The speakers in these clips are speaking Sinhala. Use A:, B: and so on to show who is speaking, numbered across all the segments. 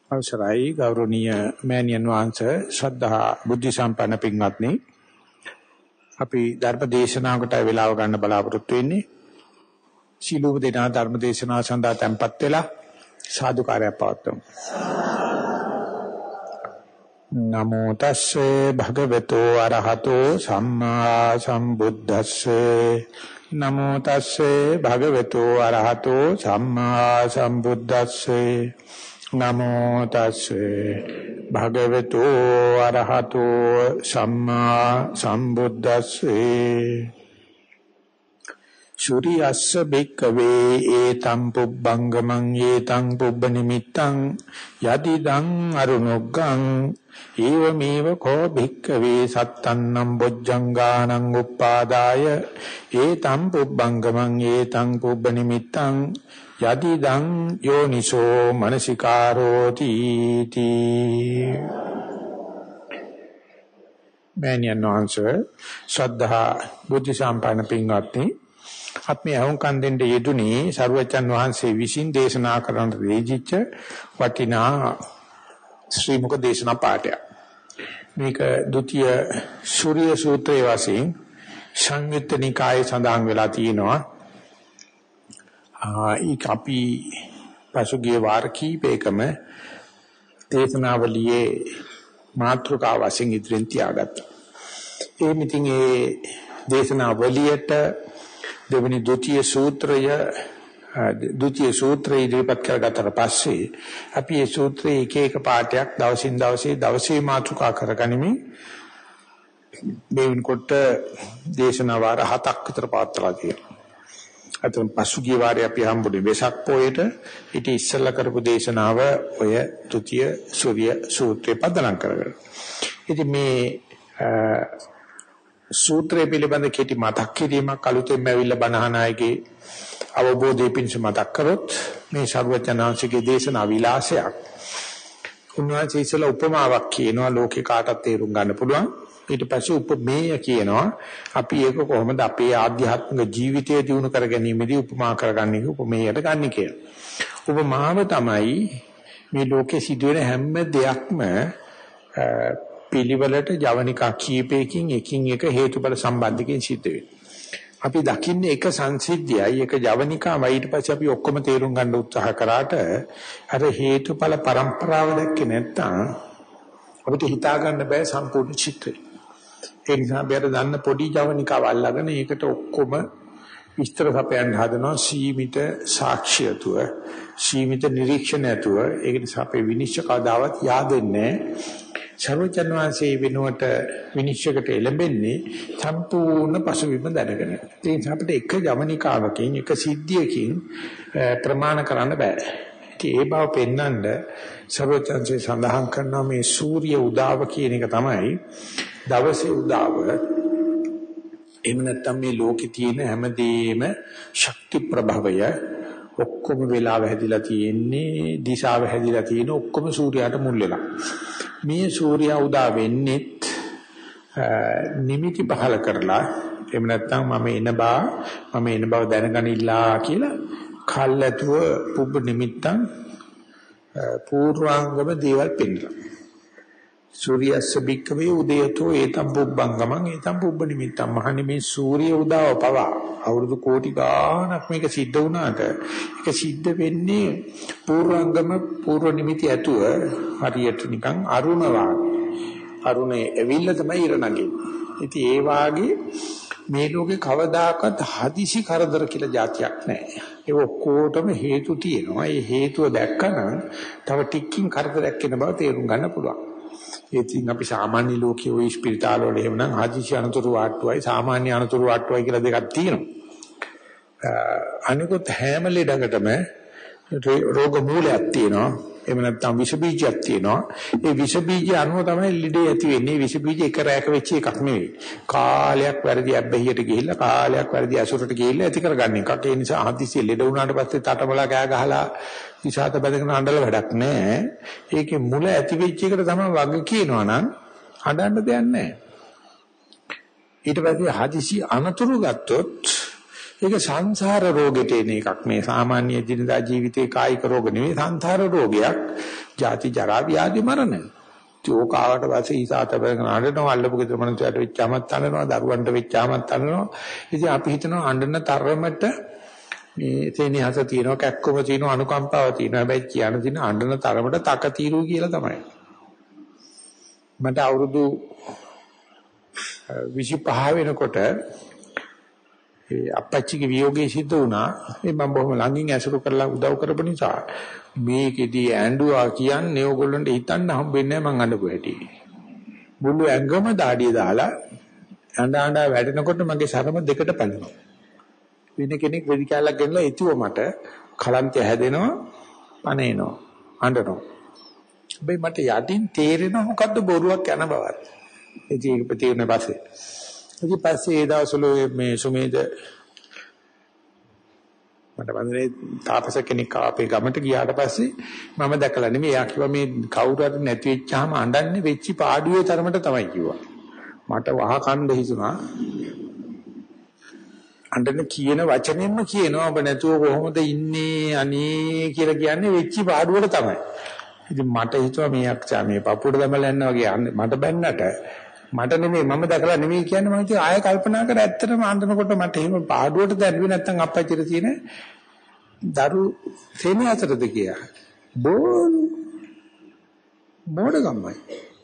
A: අවසරයි ගෞරවනීය මෑණියන් වහන්සේ ශ්‍රද්ධා බුද්ධ සම්පන්න පින්වත්නි අපි ධර්ම දේශනාවකට වේලාව ගන්න බලාපොරොත්තු වෙන්නේ සීලූප දෙනා ධර්ම දේශනාව සඳහා tempත් වෙලා සාදුකාරයක් පවත්වමු නමෝ තස්සේ භගවතු අරහතෝ සම්මා සම්බුද්දස්සේ නමෝ තස්සේ භගවතු අරහතෝ සම්මා සම්බුද්දස්සේ නමෝ තස්සේ භගවතු අරහතෝ සම්මා සම්බුද්දස්සේ සූරියස්ස බික්කවේ ඒතම් පුබ්බංගමං ඒතං පුබ්බ නිමිත්තං යදිදං අරුණොග්ගං ඒවමේව කෝ බික්කවේ සත්තන්නම් බොජ්ජංගානං උප්පාදාය ඒතම් පුබ්බංගමං ඒතං පුබ්බ නිමිත්තං යදිදං යෝනිසෝ මනසිකාරෝති තී මෑණියන් වහන්සේ ශ්‍රද්ධා බුද්ධ සම්පන්න පින්වත්නි අපි අහුම්කන් දෙන්න යෙදුනේ සරුවචන් වහන්සේ විසින් දේශනා කරන රේජිච්ච වටිනා ශ්‍රී මුක දේශනා පාඩයක් මේක ဒုတိ ය සූර්ය සූත්‍රයේ වශයෙන් සංයුත්ත නිකායේ සඳහන් වෙලා තියෙනවා අපි පසුගිය වාර කීපයකම දේශනාවලියේ මාතෘකාව වශයෙන් ඉදිරියෙන් තියාගත්තා. ඒ මිතින් ඒ දේශනාවලියට දෙවෙනි ဒုတိ ය සූත්‍රය ඉදිරිපත් කරගත්තට පස්සේ අපි මේ සූත්‍රයේ එක එක පාඩයක් දවසින් දවසේ මාතෘකා කරගනිමින් මේ වෙනකොට දේශනා වාර 7ක් විතර පවත්වලා තියෙනවා. අතන පසුගිය වාරේ අපි හම්බුනේ වෙසක් පොයේට ඊට ඉස්සෙල්ලා කරපු දේශනාව ඔය ဒုတိ ය සූර්ය සූත්‍රේ පදනම් කරගෙන. ඉතින් මේ සූත්‍රය පිළිබඳ කෙටි මතක් කිරීමක් අලුතෙන්ම ඇවිල්ලා බණහන අයගේ අවබෝධය පිණිස මතක් කරොත් මේ සර්වඥාන්සේගේ දේශනා විලාසයක්. උන්වහන්සේ ඉස්සෙල්ලා උපමාවක් කියනවා ලෝකේ කාටත් තේරුම් ගන්න පුළුවන්. ඊට පස්සේ උපමේය කියනවා අපි ඒක කොහොමද අපේ ආධ්‍යාත්මික ජීවිතය දියුණු කර ගැනීමේදී උපමා කරගන්නේ උපමේයට ගන්න කියලා. උපමාව තමයි මේ ලෝකේ සිදුවෙන හැම දෙයක්ම පිළිවෙලට ජවනිකා කීපයකින් එකින් එක හේතුඵල සම්බන්ධකයෙන් සිද්ධ වෙනවා. අපි දකින්නේ එක සංසිද්ධියයි එක ජවනිකාවයි ඊට පස්සේ අපි ඔක්කොම තේරුම් ගන්න උත්සාහ කරාට අර හේතුඵල પરම්පරාව දැක්කේ නැත්තම් අපිට හිතා ගන්න බෑ සම්පූර්ණ චිත්‍රය. ඒ නිසා බැර දන්න පොඩි ජවනිකාව අල්ලගෙන ඒකට ඔක්කොම විස්තර සපයන්න හදනවා සීමිත සාක්ෂියතුව සීමිත නිරීක්ෂණයතුව. ඒක නිසා අපේ විනිශ්චය කවදාවත් yaadෙන්නේ සර්වජන් වහන්සේ වෙනුවට විනිශ්චයකට එළඹෙන්නේ සම්පූර්ණ පසුබිම දැනගෙන. ඒ නිසා අපිට එක ජවනිකාවකින් එක සිද්ධියකින් ප්‍රමාණ කරන්න බෑ. ඒ බව පෙන්වන්න සර්වජන්සේ සඳහන් කරනවා මේ සූර්ය උදාව කියන එක තමයි දවසේ උදාව. එහෙම නැත්නම් මේ ලෝකේ තියෙන හැමදේම ශක්ති ප්‍රභවය ඔක්කොම වෙලාව හැදිලා තියෙන්නේ දිශාව හැදිලා තියෙන ඔක්කොම සූර්යයාට මුල් වෙලා. මේ සූර්යයා උදා වෙන්නේත් නිමිති පහල කරලා එහෙම නැත්නම් මම එන බව දැනගනිලා කියලා කල්ැතුව පුබ්බ නිමිත්තන් පූර්වාංගම දේවල් පෙන්නනවා. සූර්යස්ස බික්කවේ උදයතෝ ඒතම් පුබ්බංගමං ඒතම් පුබ්බ නිමිත්තං මහන්නේ මේ සූර්ය උදාව පවා අවුරුදු කෝටි ගාණක් මේක සිද්ධ වුණාට ඒක සිද්ධ වෙන්නේ පූර්වාංගම පූර්ව නිමිති ඇතුව හරියට නිකන් අරුණ වාගේ. අරුණේ ඇවිල්ලා තමයි ඉර නගින්නේ. ඉතින් ඒ වාගේ මේ ලෝකේ කවදාකවත් හදිසි කරදර කියලා જાතියක් නැහැ. ඒ ඔක්කොටම හේතු තියෙනවා. ඒ හේතුව දැක්කනම් තව ටිකකින් කරදරයක් වෙන බව තේරුම් ගන්න පුළුවන්. ඉතින් අපි සාමාන්‍ය ලෝකයේ ওই ස්පිරිතාල වල එහෙමනම් හදිසි අනතුරු වාට්ටුවයි සාමාන්‍ය අනතුරු වාට්ටුවයි කියලා දෙකක් තියෙනවා. අනිකුත් හැම ලෙඩකටම රෝග මූලයක් තියෙනවා. එහෙම නැත්නම් විස බීජයක් තියෙනවා. ඒ විස බීජය අනුව තමයි ලෙඩේ ඇති වෙන්නේ. විස බීජ එක රැයක වෙච්ච එකක් නෙවෙයි. කාලයක් වැඩි අබ්බැහියට ගිහිල්ලා කාලයක් වැඩි අසුරට ගිහිල්ලා ඇති කරගන්න එකක්. ඒ නිසා හදිසියෙ ලෙඩ වුණාට පස්සේ තටමලා කෑ ගහලා විසాత බැදගෙන අඬල වැඩක් නැහැ. ඒකේ මුල ඇති වෙච්ච එකට තමයි වග කියනවා නම් හඬන්න දෙයක් නැහැ. ඊට පස්සේ හදිසි අනතුරු ගත්තොත් ඒක සංසාර රෝගෙට එන එකක්. මේ සාමාන්‍ය ජීවිතේ කායික රෝග නෙවෙයි සංසාර රෝගයක්. ජාති ජරා ව්‍යාධි මරණ. ඒක ආවට පස්සේ ඊසාත බැලගෙන අඬනවා අල්ලපු ගෙදර මනුස්සයට වෙච්චාමත් අඬනවා දරුවන්ට වෙච්චාමත් අඬනවා. ඉතින් අපි හිතනවා අඬන තරමට මේ තේනියස තියෙනවා කැක්කම තියෙනවා අනුකම්පාව තියෙනවා. හැබැයි කියන දින අඬන තරමට තකතිරු කියලා තමයි. මට අවුරුදු 25 වෙනකොට අපච්චිගේ වියෝගයේ සිද්ධ වුණා. මේ මම බොහොම ළඟින් ඇසුරු කරලා උදව් කරපු නිසා මේකෙදී ඇඬුවා කියන්නේ ඕගොල්ලන්ට හිතන්න හම්බෙන්නේ නැහැ මං අඬපු හැටි. මුළු ඇඟම දාඩිය දාලා ඇඬ වැටෙනකොට මගේ සරම දෙකට පැලෙනවා. වෙන කෙනෙක් වෙදි කැලක් ගෙනලා ඉතුව මට කලන්තය හැදෙනවා පණේනවා අඬනවා. හැබැයි මට යටින් තේරෙනවා මොකද්ද බොරුවක් යන බවත්. ඒක ප්‍රතිඋනේ පස්සේ. ඊට පස්සේ ඒ දවස්වල මේ සුමේද මට වන්දනේ තාපස කෙනෙක් අපේ ගමට ගියාට පස්සේ මම දැකලා නෙමෙයි එයා කිව්වා මේ කවුරු හරි නැති වෙච්චාම අඬන්නේ වෙච්චි පාඩුවේ තරමට තමයි කිව්වා. මට වහ කන්න හිතුණා. අඬන කියන වචනෙන්ම කියනවා ඔබ නැතුව කොහොමද ඉන්නේ අනේ කියලා කියන්නේ වෙච්චි පාඩුවට තමයි. ඉතින් මට හිතුවා මේ අක්ෂා මේ පපුවට දැමලා යනවා වගේ මට බැන්නට මට නෙමෙයි මම දැකලා නෙමෙයි කියන්නේ මම ඉතින් ආයෙ කල්පනා කර ඇත්තටම අඬනකොට මට එහෙම පාඩුවට දැල්ුවේ නැත්තම් අපච්චිට තියෙන දරු තේමේ අතරද කියා මොඩගම්මයි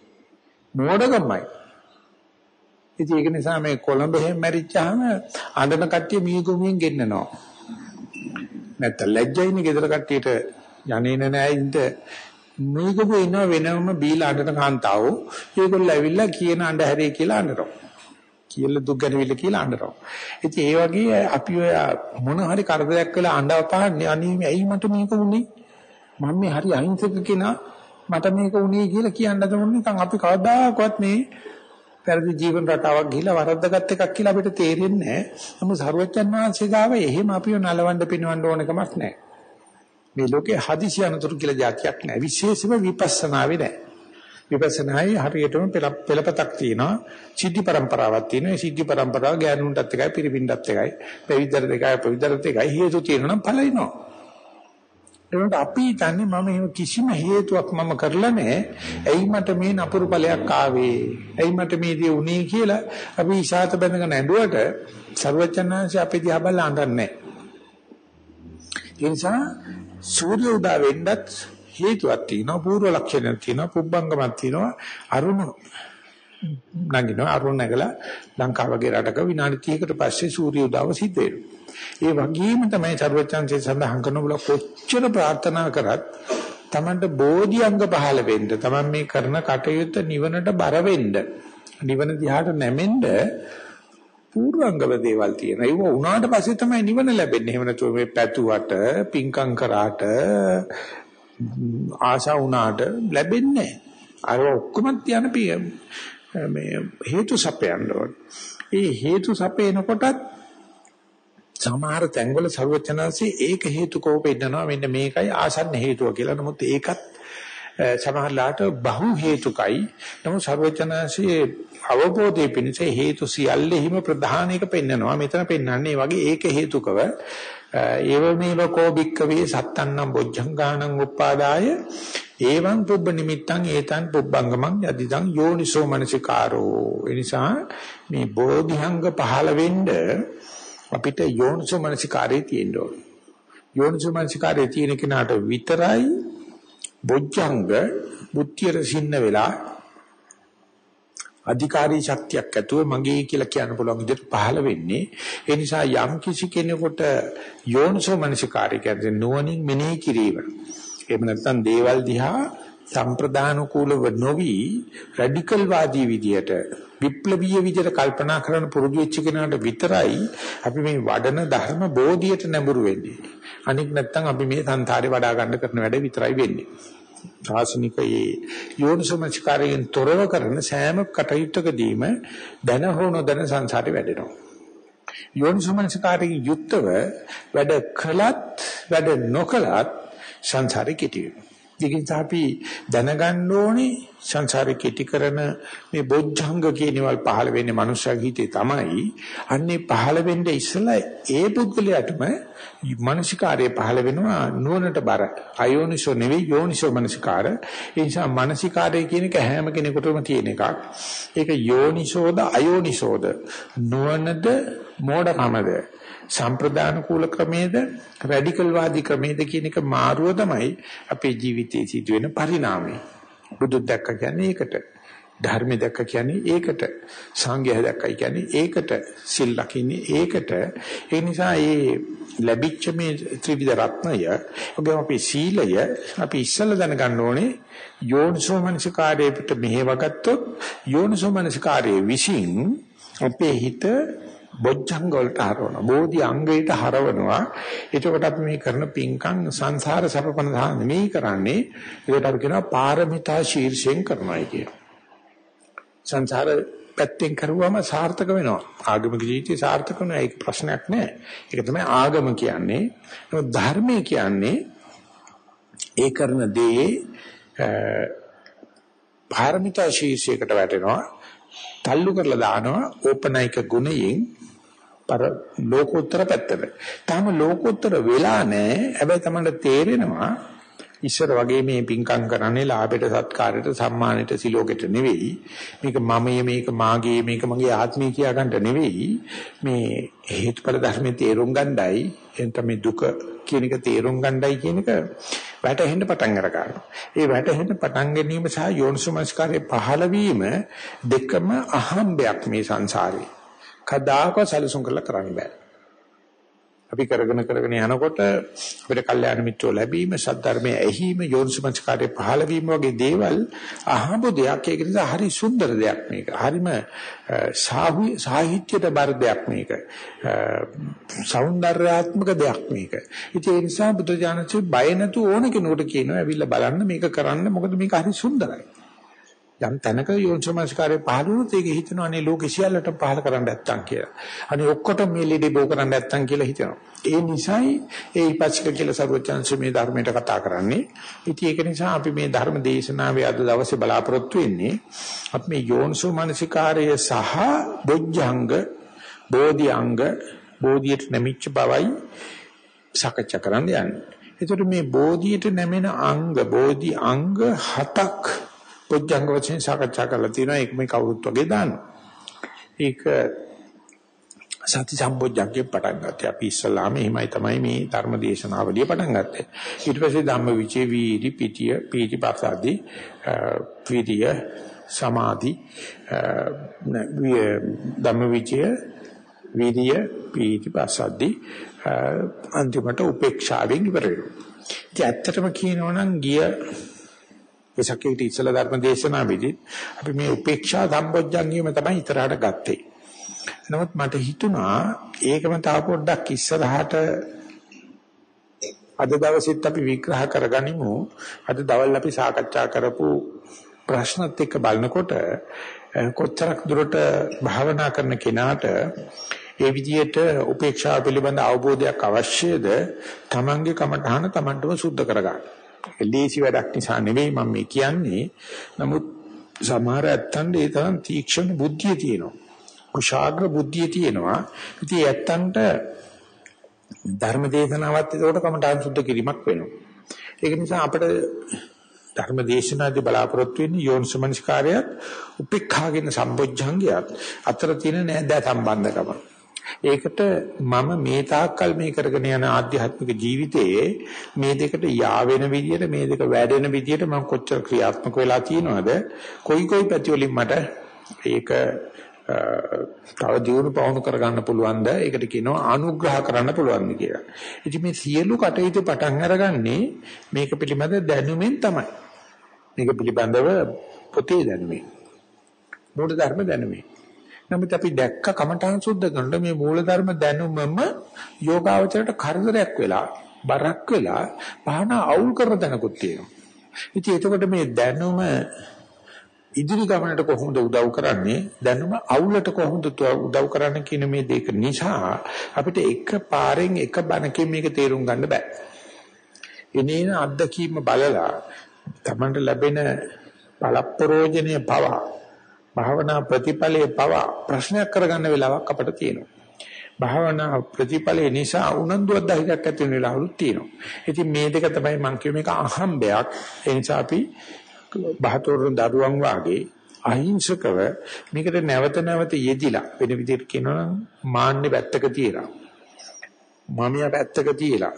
A: ඉතින් ඒක නිසා මේ කොළඹ එහෙම මැරිච්චාම අඬන කට්ටිය මීගොමුවෙන් ගෙන්නනවා නැත්තම් ලැජ්ජයිනේ ගෙදර කට්ටියට යන්නේ නැහැ ඉන්න මේකම ඉන්න වෙනම බීලා අඬන කාන්තාවෝ ඒගොල්ලෝ ඇවිල්ලා කියන අඬ හැරේ කියලා අඬනවා. කියලා දුක් ගැනවිල කියලා අඬනවා. ඉතින් ඒ වගේ අපි ඔය මොන හරි කරදරයක් වෙලා අඬවපාන්නේ අනේ ඇයි මට මේක වුනේ? මම මේ හරි අහිංසක කෙනා මට මේක වුනේ කියලා කියන්න දුන්නේ නිකන් අපි කවදාකවත් මේ පෙරදි ජීවන රටාවක් ගිහිලා වරද්දාගත් එකක් කියලා අපිට තේරෙන්නේ නැහැ. නමුත් සරුවච්චන් වහන්සේ ගාව එහෙම අපිව නලවන්න පිනවන්න ඕන කමක් නැහැ. මේ ලෝකේ හදිසි අනතුරු කියලා જાතියක් නැහැ. විශේෂම විපස්සනාවේ නැහැ. විපස්සනායි හරියටම පෙළපතක් තියෙනවා. සිද්ධි પરම්පරාවක් තියෙනවා. ඒ සිද්ධි પરම්පරාව ගෑනුන්ටත් එකයි පිරිමින්ටත් එකයි. පැවිද්දට එකයි පවිද්දට එකයි හේතු තියෙනවා නම් ඵලයිනවා. ඒකට අපි හිතන්නේ මම එහෙම කිසිම හේතුවක් මම කරලා නැහැ. ඇයි මට මේ නපුරු ඵලයක් ආවේ? ඇයි මට මේ දේ උනේ කියලා අපි ඉෂාත බැඳගෙන ඇඬුවට සර්වචන්නාංශ අපේ දිහා බලලා අඬන්නේ නැහැ. ඒ නිසා සූර්ය උදා වෙන්නත් හේතුවක් තියෙනවා පූර්ව ලක්ෂණයක් තියෙනවා පුබ්බංගමක් තියෙනවා අරුණ නැගිනවා අරුණ නැගලා ලංකාව වගේ රටක විනාඩි 30කට පස්සේ සූර්ය උදාව සිද්ධ වෙනවා. ඒ වගේම තමයි සර්වචන්සේ සඳහන් කරන බල කොච්චර ප්‍රාර්ථනා කරත් Tamanට බෝධි අංග පහළ වෙන්න Taman මේ කරන කටයුත්ත නිවනට බර වෙන්න නිවන දිහාට නැමෙන්න පූර්වාංගව දේවල් තියෙනවා. ඒක උනාට පස්සේ තමයි නිවන ලැබෙන්නේ. එහෙම නැතුව මේ පැතුවට, පිංකම් කරාට, ආශා වුණාට ලැබෙන්නේ නැහැ. අර ඔක්කොම තියන මේ හේතු සපයන්න ඕන. ඒ හේතු සපයනකොටත් සමහර තැන්වල සර්වචනanse ඒක හේතුකෝ පෙන්නනවා. මෙන්න මේකයි ආසන්න හේතුව කියලා. නමුත් ඒකත් සමහරලාට බහු හේතුකයි. නමුත් සර්වචනanse අවබෝධයේ පිණිස හේතු සියල්ලෙහිම ප්‍රධාන එක පෙන්නනවා. මෙතන පෙන්නන්නේ වගේ ඒක හේතුකව ඒව මේව කෝ බික්කවේ සත්තන්නම් බොජ්ජංගානං උප්පාදාය එවං පුබ්බ නිමිත්තං ඒතං පුබ්බංගමං යදිදං යෝනිසෝ මනසිකාරෝ. ඒ නිසා මේ බෝධිංග පහළ වෙන්න අපිට යෝනිසෝ මනසිකාරේ තියෙන්න ඕන. යෝනිසෝ මනසිකාරේ තියෙන කෙනාට විතරයි බොජ්ජංග බුද්ධිය රසින්න වෙලා අධිකාරී ශක්තියක් ඇතුව මගේ කියලා කියන්න පුළුවන් විදිහට පහළ වෙන්නේ. ඒ නිසා යම් කිසි කෙනෙකුට යෝනිසෝ මනසිකාරය කියන්නේ නුවණින් මෙනෙහි කිරීම. එහෙම නැත්නම් දේවල් දිහා සම්ප්‍රදානුකූලව නොවි රැඩිකල් වාදී විදියට විප්ලවීය විදියට කල්පනා කරන පුරුදු වෙච්ච කෙනාට විතරයි අපි මේ වඩන ධර්ම බෝධියට නැඹුරු වෙන්නේ. අනික නැත්නම් අපි මේ සංසාරේ වඩා ගන්න කරන වැඩ විතරයි වෙන්නේ. සාසනිකයේ යෝනිසෝමනසිකාරයෙන් තොරව කරන සෑම කටයුත්තකදීම දැන හෝ නොදැන සංසාරේ වැඩෙනවා. යෝනිසෝමනසිකාරයෙන් යුක්තව වැඩ කළත් වැඩ නොකළත් සංසාරේ කෙටි වෙනවා. ඒකෙන් අපි දැනගන්න ඕනේ සංසාරේ කෙටි කරන මේ බොජ්ජංග කියනවල් පහළ වෙන්නේ මනුෂ්‍යගේ හිතේ තමයි. අන්නේ පහළ වෙන්නේ ඉස්සලා ඒ පුද්ගලයාටම මානසිකාරයේ පහළ වෙනවා නුවණට බර. අයෝනිසෝ නෙවෙයි යෝනිසෝ මානසිකාර. ඒ නිසා මානසිකාරය කියන එක හැම කෙනෙකුටම තියෙන එකක්. ඒක යෝනිසෝද අයෝනිසෝද නුවණද මෝඩකමද සම්ප්‍රදාන කූල ක්‍රමයේද රැඩිකල් වාදී ක්‍රමයේද කියන එක මාරුව තමයි අපේ ජීවිතයේ සිදුවෙන පරිණාමය. බුදු දැක්ක කියන්නේ ඒකට. ධර්ම දැක්ක කියන්නේ ඒකට. සංඝය දැක්කයි කියන්නේ ඒකට. සිල් ලකින්නේ ඒකට. ඒ නිසා මේ ලැබිච්ච මේ ත්‍රිවිධ රත්නය, ඔබේ අපේ සීලය අපි ඉස්සෙල්ලා දැනගන්න ඕනේ යෝනිසෝ මනසිකාරයට මෙහෙවගත්තොත් යෝනිසෝ මනසිකාරයේ විසින් අපේ හිත බොජ්ජංග වලට හරවනවා. බෝධි අංගයට හරවනවා. එතකොට අපි මේ කරන පින්කම් සංසාර සැපපන නෙමෙයි කරන්නේ. ඒකට අපි කියනවා පාරමිතා ශීර්ෂයෙන් කරනවායි කියනවා. සංසාර පැත්තෙන් කරුවම සාර්ථක වෙනවා. ආගමික ජීවිතේ සාර්ථක වෙනවා. ඒක ප්‍රශ්නයක් නෑ. ඒක තමයි ආගම කියන්නේ. නමුත් ධර්මය කියන්නේ ඒ කරන දේ පාරමිතා ශීර්ෂයකට වැටෙනවා. තල්ලු කරලා දානවා ඕපනයික ගුණයෙන් පර ලෝකෝත්තර පැත්තට. තාම ලෝකෝත්තර වෙලා නැහැ. හැබැයි තමයි තේරෙනවා ඉස්සර වගේ මේ පිංකම් කරන්නේ ලාභයට සත්කාරයට සම්මානයට සිලෝකෙට නෙවෙයි. මේක මමයේ මේක මාගේ මේක මගේ ආත්මය කියා ගන්නට නෙවෙයි. මේ හේතුඵල ධර්මයේ තේරුම් ගන්නයි එතන මේ දුක කියන එක තේරුම් ගන්නයි කියන එක වැටහෙන්න පටන් අර ගන්නවා. ඒ වැටහෙන්න පටන් ගැනීම සහ යෝනිසෝමනස්කාරයේ පහළ වීම දෙකම අහම්බයක් මේ සංසාරේ. කදාක සැලසුම් කරලා කරන්න බෑ. අපි කරගෙන යනකොට අපිට කල්යාණ මිත්‍රෝ ලැබීම, සද්ධර්මයේ ඇහිීම, යෝනිසෝමනස්කාරයේ පහළ වීම වගේ දේවල් අහඹ දෙයක්. ඒක නිසා හරි සුන්දර දෙයක් මේක. හරිම සාහිත්‍යයට බර දෙයක් මේක. සෞන්දර්යාත්මක දෙයක් මේක. ඉතින් ඒ නිසා බුදුජානකසේ බය නැතු ඕන කෙනෙකුට කියනවා ඇවිල්ලා බලන්න මේක කරන්න. මොකද මේක හරි සුන්දරයි. යම් තැනක යෝනිසෝමනස්කාරයේ පහළ වුණොත් ඒක හිතනවා අනේ ලෝකෙ සියල්ලට පහළ කරන්න නැත්තම් කියලා. අනේ ඔක්කොටම මේ ලීඩේ බෝ කරන්න නැත්තම් කියලා හිතනවා. ඒ නිසායි ඒ ඉපස්සික කියලා සර්වචන්ස මේ ධර්මයට කතා කරන්නේ. ඉතින් ඒක නිසා අපි මේ ධර්ම දේශනාවේ අද දවසේ බලාපොරොත්තු වෙන්නේ අපි මේ යෝනිසෝමනස්කාරය සහ බොජ්ජංග, බෝධිඅංග, බෝධියට නැමිච්ච බවයි සාකච්ඡා කරන්න යන්නේ. ඒතර මේ බෝධියට නැමෙන අංග, බෝධි අංග 7ක් බොජ්ජංග වශයෙන් සාකච්ඡා කරලා තියෙනවා. ඒක මේ කවුරුත් වගේ දානවා. ඒක සති සම්බොජ්ජංගේ පටන් ගත්තේ. අපි ඉස්සලාම එහෙමයි තමයි මේ ධර්ම දේශනාවලිය පටන් ගත්තේ. ඊට පස්සේ ධම්මවිචේ වීරි පිටිය පීතිපස්සද්දී විරිය සමාධි ධම්මවිචේ විරිය පීතිපස්සද්දී අන්තිමට උපේක්ෂාවෙන් ඉවර වෙනවා. ඉතින් ඇත්තටම කියනවනම් ගිය විසකේට ඉස්සලා ධර්ම දේශනාවේදී අපි මේ උපේක්ෂා සම්බොජ්ජංගියම තමයි ඉතරහට ගත්තේ. නමුත් මට හිතුණා ඒකම තව පොඩ්ඩක් ඉස්සරහට අද දවසෙත් අපි විග්‍රහ කරගනිමු. අද දවල් අපි සාකච්ඡා කරපු ප්‍රශ්නත් එක්ක බලනකොට කොච්චරක් දුරට භාවනා කරන කෙනාට ඒ විදිහට උපේක්ෂා පිළිබඳ අවබෝධයක් අවශ්‍යද? තමන්ගේ කමඨහන තමන්ටම සුද්ධ කරගන්න. ලේසි වැඩක් නිසා නෙවෙයි මම මේ කියන්නේ. නමුත් සමහර ඇත්තන්ට ඒ තරම් තීක්ෂණ බුද්ධිය තියෙනවා. කුශාග්‍ර බුද්ධිය තියෙනවා. ඉතින් ඇත්තන්ට ධර්ම දේශනාවත් ඒකට කමඨාන් සුද්ධ කිරීමක් වෙනවා. ඒක නිසා අපිට ධර්ම දේශනාදී බලාපොරොත්තු වෙන්නේ යෝනිසමනස්කාරයත් උපේක්ඛාගෙන සම්බොජ්ජංගයත් අතර තියෙන නෑදෑ සම්බන්ධකම. ඒකට මම මේ තාක්කල් මේ කරගෙන යන ආධ්‍යාත්මික ජීවිතයේ මේ දෙකට යා වෙන විදියට මේ දෙක වැඩෙන විදියට මම කොච්චර ක්‍රියාත්මක වෙලා තියෙනවද කොයි පැති වලින් මට ඒක තව දියුණු පවුණු කරගන්න පුළුවන්ද? ඒකට කියනවා අනුග්‍රහ කරන්න පුළුවන්ද කියලා. ඉතින් මේ සියලු කටයුතු පටන් අරගන්නේ මේක පිළිබඳ දැනුමෙන් තමයි. මේක පිළිබඳව පොතේ දැනුමෙන්. මූල ධර්ම දැනුමෙන්. නමුත් අපි දැක්ක කමඨාන් සුද්ධ කරනකොට මේ මූල ධර්ම දැනුමම යෝගාවචරයට කරදරයක් වෙලා, බරක් වෙලා, පහන අවුල් කරන තැනකුත් තියෙනවා. ඉතින් එතකොට මේ දැනුම ඉදිරි ගමනට කොහොමද උදව් කරන්නේ? දැනුම අවුලට කොහොමද උදව් කරන්නේ කියන මේ දෙක නිසා අපිට එක පාරෙන් එක බණකින් මේක තේරුම් ගන්න බෑ. එනේන අත්දැකීම බලලා තමන්ට ලැබෙන පළප්‍රෝජනීය පව භාවනා ප්‍රතිඵලයේ පව ප්‍රශ්නයක් කරගන්න වෙලාවක් අපිට තියෙනවා. භාවනා ප්‍රතිඵලේ නිසා උනන්දුවක් ධෛර්යයක් ඇති වෙන වෙලාවලුත් තියෙනවා. ඉතින් මේ දෙක තමයි මම කියු මේක අහම්බයක්. ඒ නිසා අපි බහතෝරුන් දරුවන් වාගේ අහිංසකව මේකට නැවත නැවත යෙදිලා වෙන විදිහට කියනවා නම් මාන්නේ පැත්තක තියලා මමියා පැත්තක තියලා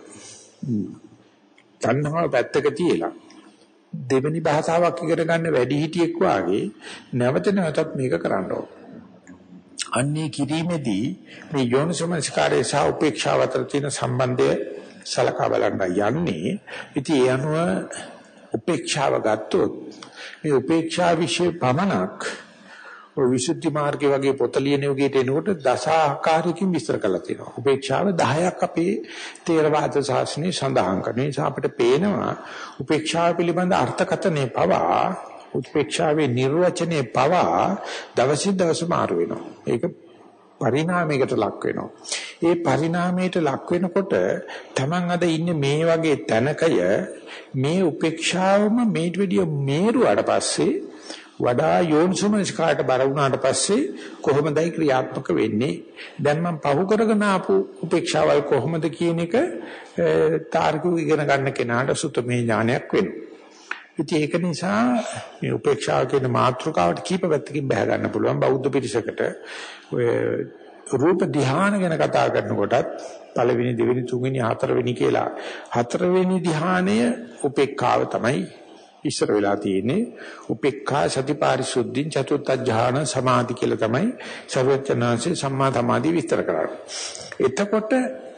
A: තණ්හාව පැත්තක තියලා දෙවෙනි භාෂාවක් ඉගෙන ගන්න වැඩි හිටියෙක් වාගේ නැවත නැවතත් මේක කරන්න ඕන. අන්නේ කිරීමේදී මේ යෝනිසමනස්කාරය සහ උපේක්ෂාව අතර තියෙන සම්බන්ධය සලකා බලන්න යන්නේ. ඉතින් ඒ අනුව උපේක්ෂාව ගත්තොත් මේ උපේක්ෂා વિશે පමණක් ඔය විසුද්ධි මාර්ගය වගේ පොත ලියන යෝගයට එනකොට දස ආකාරයකින් විස්තර කරලා තියෙනවා. උපේක්ෂාව 10ක් අපේ තේරවාද ශාස්ත්‍රයේ සඳහන් කරන නිසා අපිට පේනවා උපේක්ෂාව පිළිබඳ අර්ථකථනයේ පවා උපේක්ෂාවේ නිර්වචනයේ පවා දවසින් දවස මාරු වෙනවා. ඒක පරිණාමයකට ලක් වෙනවා. ඒ පරිණාමයට ලක් වෙනකොට Taman අද ඉන්නේ මේ වගේ තැනකය මේ උපේක්ෂාවම මේට විදිය මේරුවාට පස්සේ වඩා යෝනිසමනස්කාරට බර වුණාට පස්සේ කොහොමදයි ක්‍රියාත්මක වෙන්නේ? දැන් මම පහු කරගෙන ආපු උපේක්ෂාවල් කොහොමද කියන එක තාර්කිකව ඉගෙන ගන්න කෙනාට සුතමේ ඥානයක් වෙනවා. ඉතින් ඒක නිසා මේ උපේක්ෂාව කියන මාතෘකාවට කීප පැත්තකින් බහ ගන්න පුළුවන් බෞද්ධ පිරිසකට. ඔය රූප ධ්‍යාන ගැන කතා කරනකොටත් පළවෙනි දෙවෙනි තුන්වෙනි හතරවෙනි කියලා හතරවෙනි ධ්‍යානය උපේක්ඛාව තමයි ඉස්සර වෙලා තියෙන්නේ. උපේක්ඛා සතිපාරිශුද්ධින් චතුත්ථ ධ්‍යාන සමාධි කියලා තමයි සර්වඥාන්සේ සම්මා සමාධි විස්තර කරන්නේ. එතකොට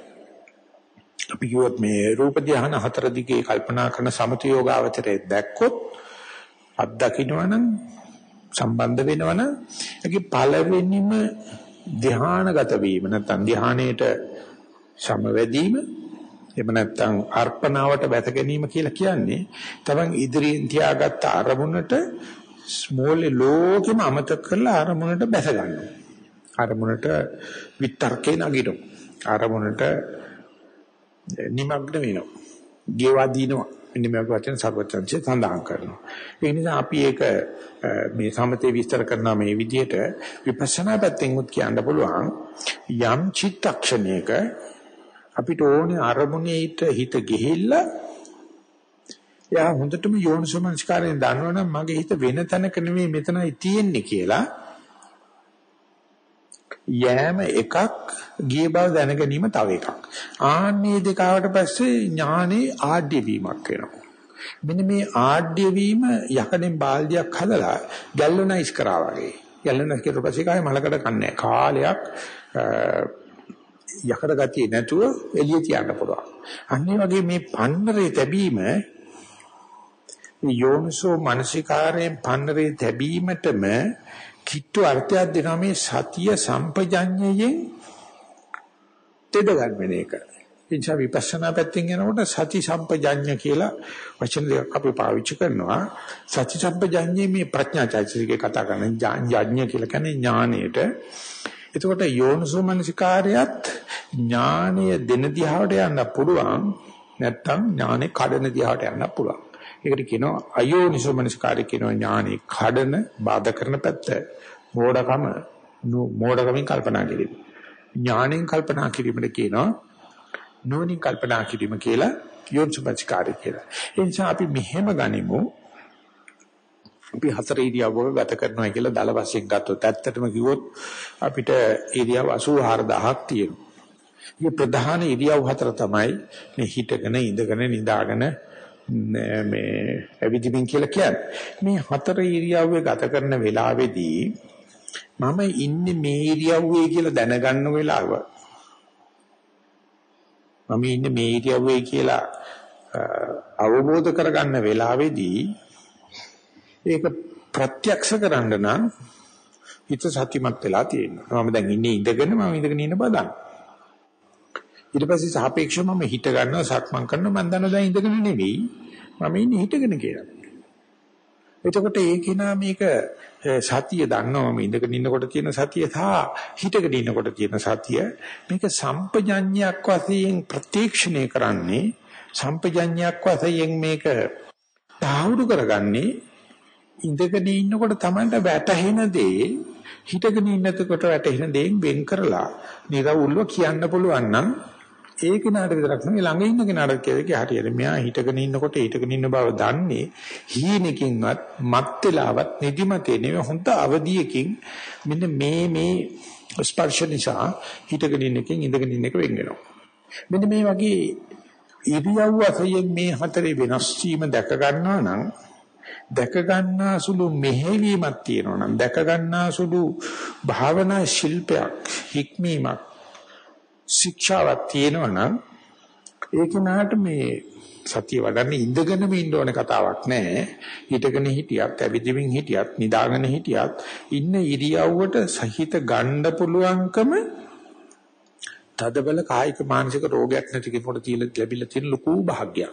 A: අපි කියවොත් මේ රූප ධ්‍යාන හතර දිගේ කල්පනා කරන සමත යෝගාවචරයේ දැක්කොත් අත්දකින්නවනම් සම්බන්ධ වෙනවනම් ඒකේ පළවෙනිම ධ්‍යානගත වීම නැත්නම් ධ්‍යානයේට සමවැදීම එහෙම නැත්නම් අර්පණාවට බැස ගැනීම කියලා කියන්නේ තමන් ඉදිරියෙන් තියාගත්ත අරමුණට ස්මෝලේ ලෝකෙම අමතක කරලා අරමුණට බැස ගන්නවා. අරමුණට විතර්කේ නගිනවා. අරමුණට නිමග්න වෙනවා. ගෙවා දිනවා. මෙන්න මේ වචන සර්වචන්සේ සඳහන් කරනවා. ඒ නිසා අපි ඒක මේ සමතේ විස්තර කරන මේ විදිහට විපස්සනා පැත්තෙන් උත් කියන්න පුළුවන් යම් චිත්තක්ෂණයක අපිට ඕනේ අරමුණේට හිත ගිහිල්ලා යා හොඳටම යෝනිසමනස්කාරයෙන් දන්නවනම් මගේ හිත වෙන තැනක නෙමෙයි මෙතනයි තියෙන්නේ කියලා යෑම එකක් ගිය බව දැන ගැනීම තව එකක්. ආන්නේ දෙකාවට පස්සේ ඥානේ ආඩ්‍ය වීමක් වෙනවා. මෙන්න මේ ආඩ්‍ය වීම යකඩෙන් බාල්දියක් හදලා ගැල්වනයිස් කරා වගේ. ගැල්වනයිස් කරලා පස්සේ කාය මලකඩ කන්නේ කාලයක් යකඩ ගතිය නැතුව එළිය තියන්න පුළුවන්. අන්නේ වගේ මේ පන්නරේ තැබීම යෝනිසෝ මනසිකාරයෙන් පන්නරේ තැබීමටම කිට්ටු අර්ථයක් දෙනවා මේ සතිය සම්පජඤ්ඤයෙන් තෙද ගන්න එක. එනිසා විපස්සනා පැත්තෙන් යනකොට සති සම්පජඤ්ඤ කියලා වචන දෙකක් අපි පාවිච්චි කරනවා. සති සම්පජඤ්ඤේ මේ ප්‍රඥා චෛතසිකේ කතා කරන ඥාඥ කියලා කියන්නේ ඥාණයට. එතකොට යෝනිසෝ මනසිකාරයත් ඥානීය දෙන දිහාවට යන්න පුළුවන් නැත්නම් ඥානේ කඩන දිහාවට යන්න පුළුවන්. ඒකට කියනවා අයෝනිසෝ මනසිකාරය කියනවා ඥානේ කඩන බාධා කරන පැත්ත. මෝඩකමින් කල්පනා කිරීම. ඥානෙන් කල්පනා කිරීමද කියනවා නුවණින් කල්පනා කිරීම කියලා යෝනිසෝ මනසිකාරය කියලා. ඒ නිසා අපි මෙහෙම ගනිමු. අපි හතර ඉරියව්වක ගත කරනවා කියලා දල වශයෙන් ගත්තොත් ඇත්තටම කිව්වොත් අපිට ඉරියව් 84000ක් තියෙනවා. මේ ප්‍රධාන ඉරියව් හතර තමයි මේ හිටගෙන ඉඳගෙන නිදාගෙන මේ ඇවිදින්න කියලා කියන්නේ. මේ හතර ඉරියව්වේ ගත කරන වෙලාවේදී මම ඉන්නේ මේ ඉරියව්වේ කියලා දැනගන්න වෙලාව. මම ඉන්නේ මේ ඉරියව්වේ කියලා අවබෝධ කරගන්න වෙලාවේදී ඒක ප්‍රත්‍යක්ෂ කරන්න නම් හිත සතිමත් වෙලා තියෙනවා. මම දැන් ඉන්නේ ඉඳගෙන මම ඉඳගෙන ඉන්න බව දන්නවා. ඊට පස්සේ සාපේක්ෂව මම හිත ගන්නවා සක්මන් කරනවා මම දන්නවා දැන් ඉඳගෙන නෙවෙයි මම ඉන්නේ හිටගෙන කියලා. එතකොට ඒකේන මේක සතිය දන්නවා මම ඉඳගෙන ඉන්නකොට තියෙන සතිය සහ හිටගෙන ඉන්නකොට තියෙන සතිය මේක සම්පජඤ්ඤයක් වශයෙන් ප්‍රත්‍යක්ෂණය කරන්නේ සම්පජඤ්ඤයක් වශයෙන් මේක තාවුරු කරගන්නේ ඉඳගෙන ඉන්නකොට Tamanට වැටහෙන දේ හිටගෙන ඉන්නකොට වැටහෙන දේෙන් වෙන් කරලා නිරවුල්ව කියන්න පුළුවන් නම් ඒ කෙනාට විතරක් නෙවෙයි ළඟ ඉන්න කෙනාට කියේකේ හරියට මෙයා හිටගෙන ඉන්නකොට හිටගෙන ඉන්න බව දන්නේ හීනකින්වත් මත් වෙලාවත් නිදිමතේ නෙවෙයි හොඳ අවදියකින් මෙන්න මේ ස්පර්ශ නිසා හිටගෙන ඉන්න එකෙන් ඉඳගෙන ඉන්න එක වෙන් වෙනවා. මෙන්න මේ වගේ ඉරියව් වශයෙන් මේ හතරේ වෙනස් වීම දැක ගන්නවා නම් දැක ගන්නා සුළු මෙහෙවීමක් තියෙනවා නම් දැක ගන්නා සුළු භාවනා ශිල්පයක් හික්මීමක් ශික්ෂාවක් තියෙනවා නම් ඒක නාට මේ සතිය වඩන්නේ ඉඳගෙනම ඉන්න ඕනේ කතාවක් නෑ හිටගෙන හිටියත් ඇවිදින්මින් හිටියත් නිදාගෙන හිටියත් ඉන්න ඉරියව්වට සහිත ගන්න පුළුවන්කම තදබල කායික මානසික රෝගයක් නැති කෙනෙකුට ලැබිලා තියෙන ලොකු භාග්යක්.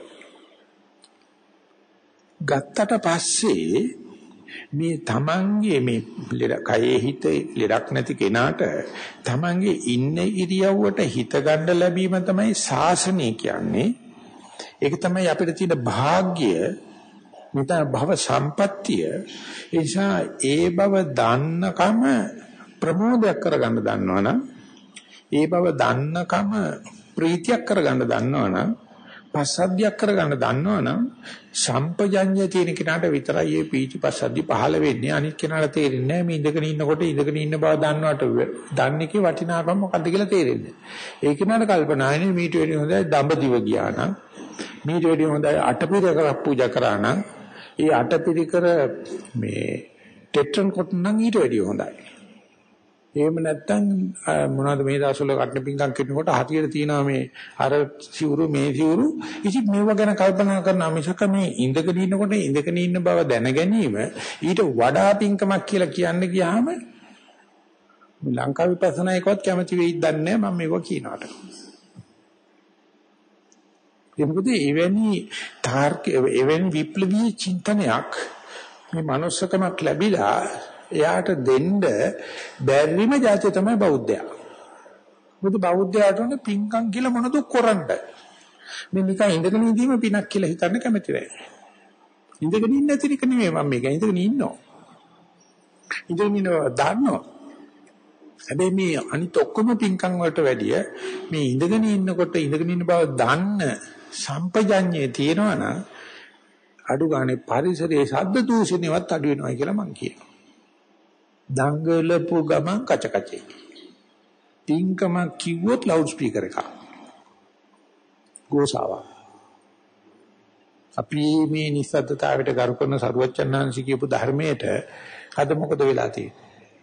A: ගත්තට පස්සේ මේ තමන්ගේ මේ කයේ හිතේ ලෙඩක් නැති කෙනාට තමන්ගේ ඉන්න ඉරියව්වට හිත ගන්න ලැබීම තමයි ශාසනය කියන්නේ. ඒක තමයි අපිට තියෙන වාග්ය මෙතන භව සම්පත්තිය. ඒ නිසා ඒ බව දන්නකම ප්‍රමෝදයක් කරගන්න දන්නවනම් ඒ බව දන්නකම ප්‍රීතියක් කරගන්න දන්නවනම් පස්සද්ධියක් කරගන්න දන්නවනම් සම්පජඤ්ඤය තියෙන කෙනාට විතරයි මේ පීති පස්සද්ධි පහළ වෙන්නේ. අනිත් කෙනාට තේරෙන්නේ නැහැ මේ ඉඳගෙන ඉන්නකොට ඉඳගෙන ඉන්න බව දන්නවට දන්නේකේ වටිනාකම මොකද්ද කියලා තේරෙන්නේ. ඒ කෙනාට කල්පනා වෙන්නේ මීට වෙඩි හොඳයි දඹදිව ගියා නම් මීට වෙඩි හොඳයි අටපිරිකර පූජා කරා නම් ඒ අටපිරිකර මේ ටෙට්‍රන් කොට නම් ඊට වෙඩි හොඳයි. එහෙම නැත්නම් මොනවද මේ දවස්වල කටන පිංගම් කෙනෙකුට හතියට තියෙනවා මේ අර සිවුරු මේ සිවුරු ඉතින් මේව ගැන කල්පනා කරන මිසක මේ ඉඳගෙන ඉන්නකොට ඉඳගෙන ඉන්න බව දැන ගැනීම ඊට වඩා පිංකමක් කියලා කියන්න ගියාම ලංකා විපස්සනා එකවත් කැමති වෙයිද දන්නේ නැහැ මම මේව කියනවාට. ඒ මොකද එවැනි විප්ලවීය චින්තනයක් මේ manussකමක් ලැබිලා එයාට දෙන්න බැරිම જાතිය තමයි බෞද්ධයා. මොකද බෞද්ධයාට උනේ පිංකම් කියලා මොනද කරන්නේ. මේ නිකන් ඉඳගෙන ඉඳීම පිනක් කියලා හිතන්න කැමති නැහැ. ඉඳගෙන ඉන්න ඇති එක නෙමෙයි මම මේක ඉඳගෙන ඉන්නවා. ඉඳගෙන ඉන්නවා දාන්නවා. හැබැයි මේ අනිත් ඔක්කොම පිංකම් වලට වැඩිය මේ ඉඳගෙන ඉන්නකොට ඉඳගෙන ඉන්න බව දන්න සම්පජඤ්ඤේ තියෙනවා නම් අඩු ගානේ පරිසරයේ ශබ්ද දූෂණයවත් අඩු වෙනවා කියලා මම කියනවා. දංගලපු ගමන් කචකචේ. පිංකම කිව්වොත් ලවුඩ් ස්පීකර් එකක්. ගෝසාව. අපි මේ නිස්සද්දතාවයට ගරු කරන සරුවච්චන්හන්සි කියපු ධර්මයට අද මොකද වෙලා තියෙන්නේ?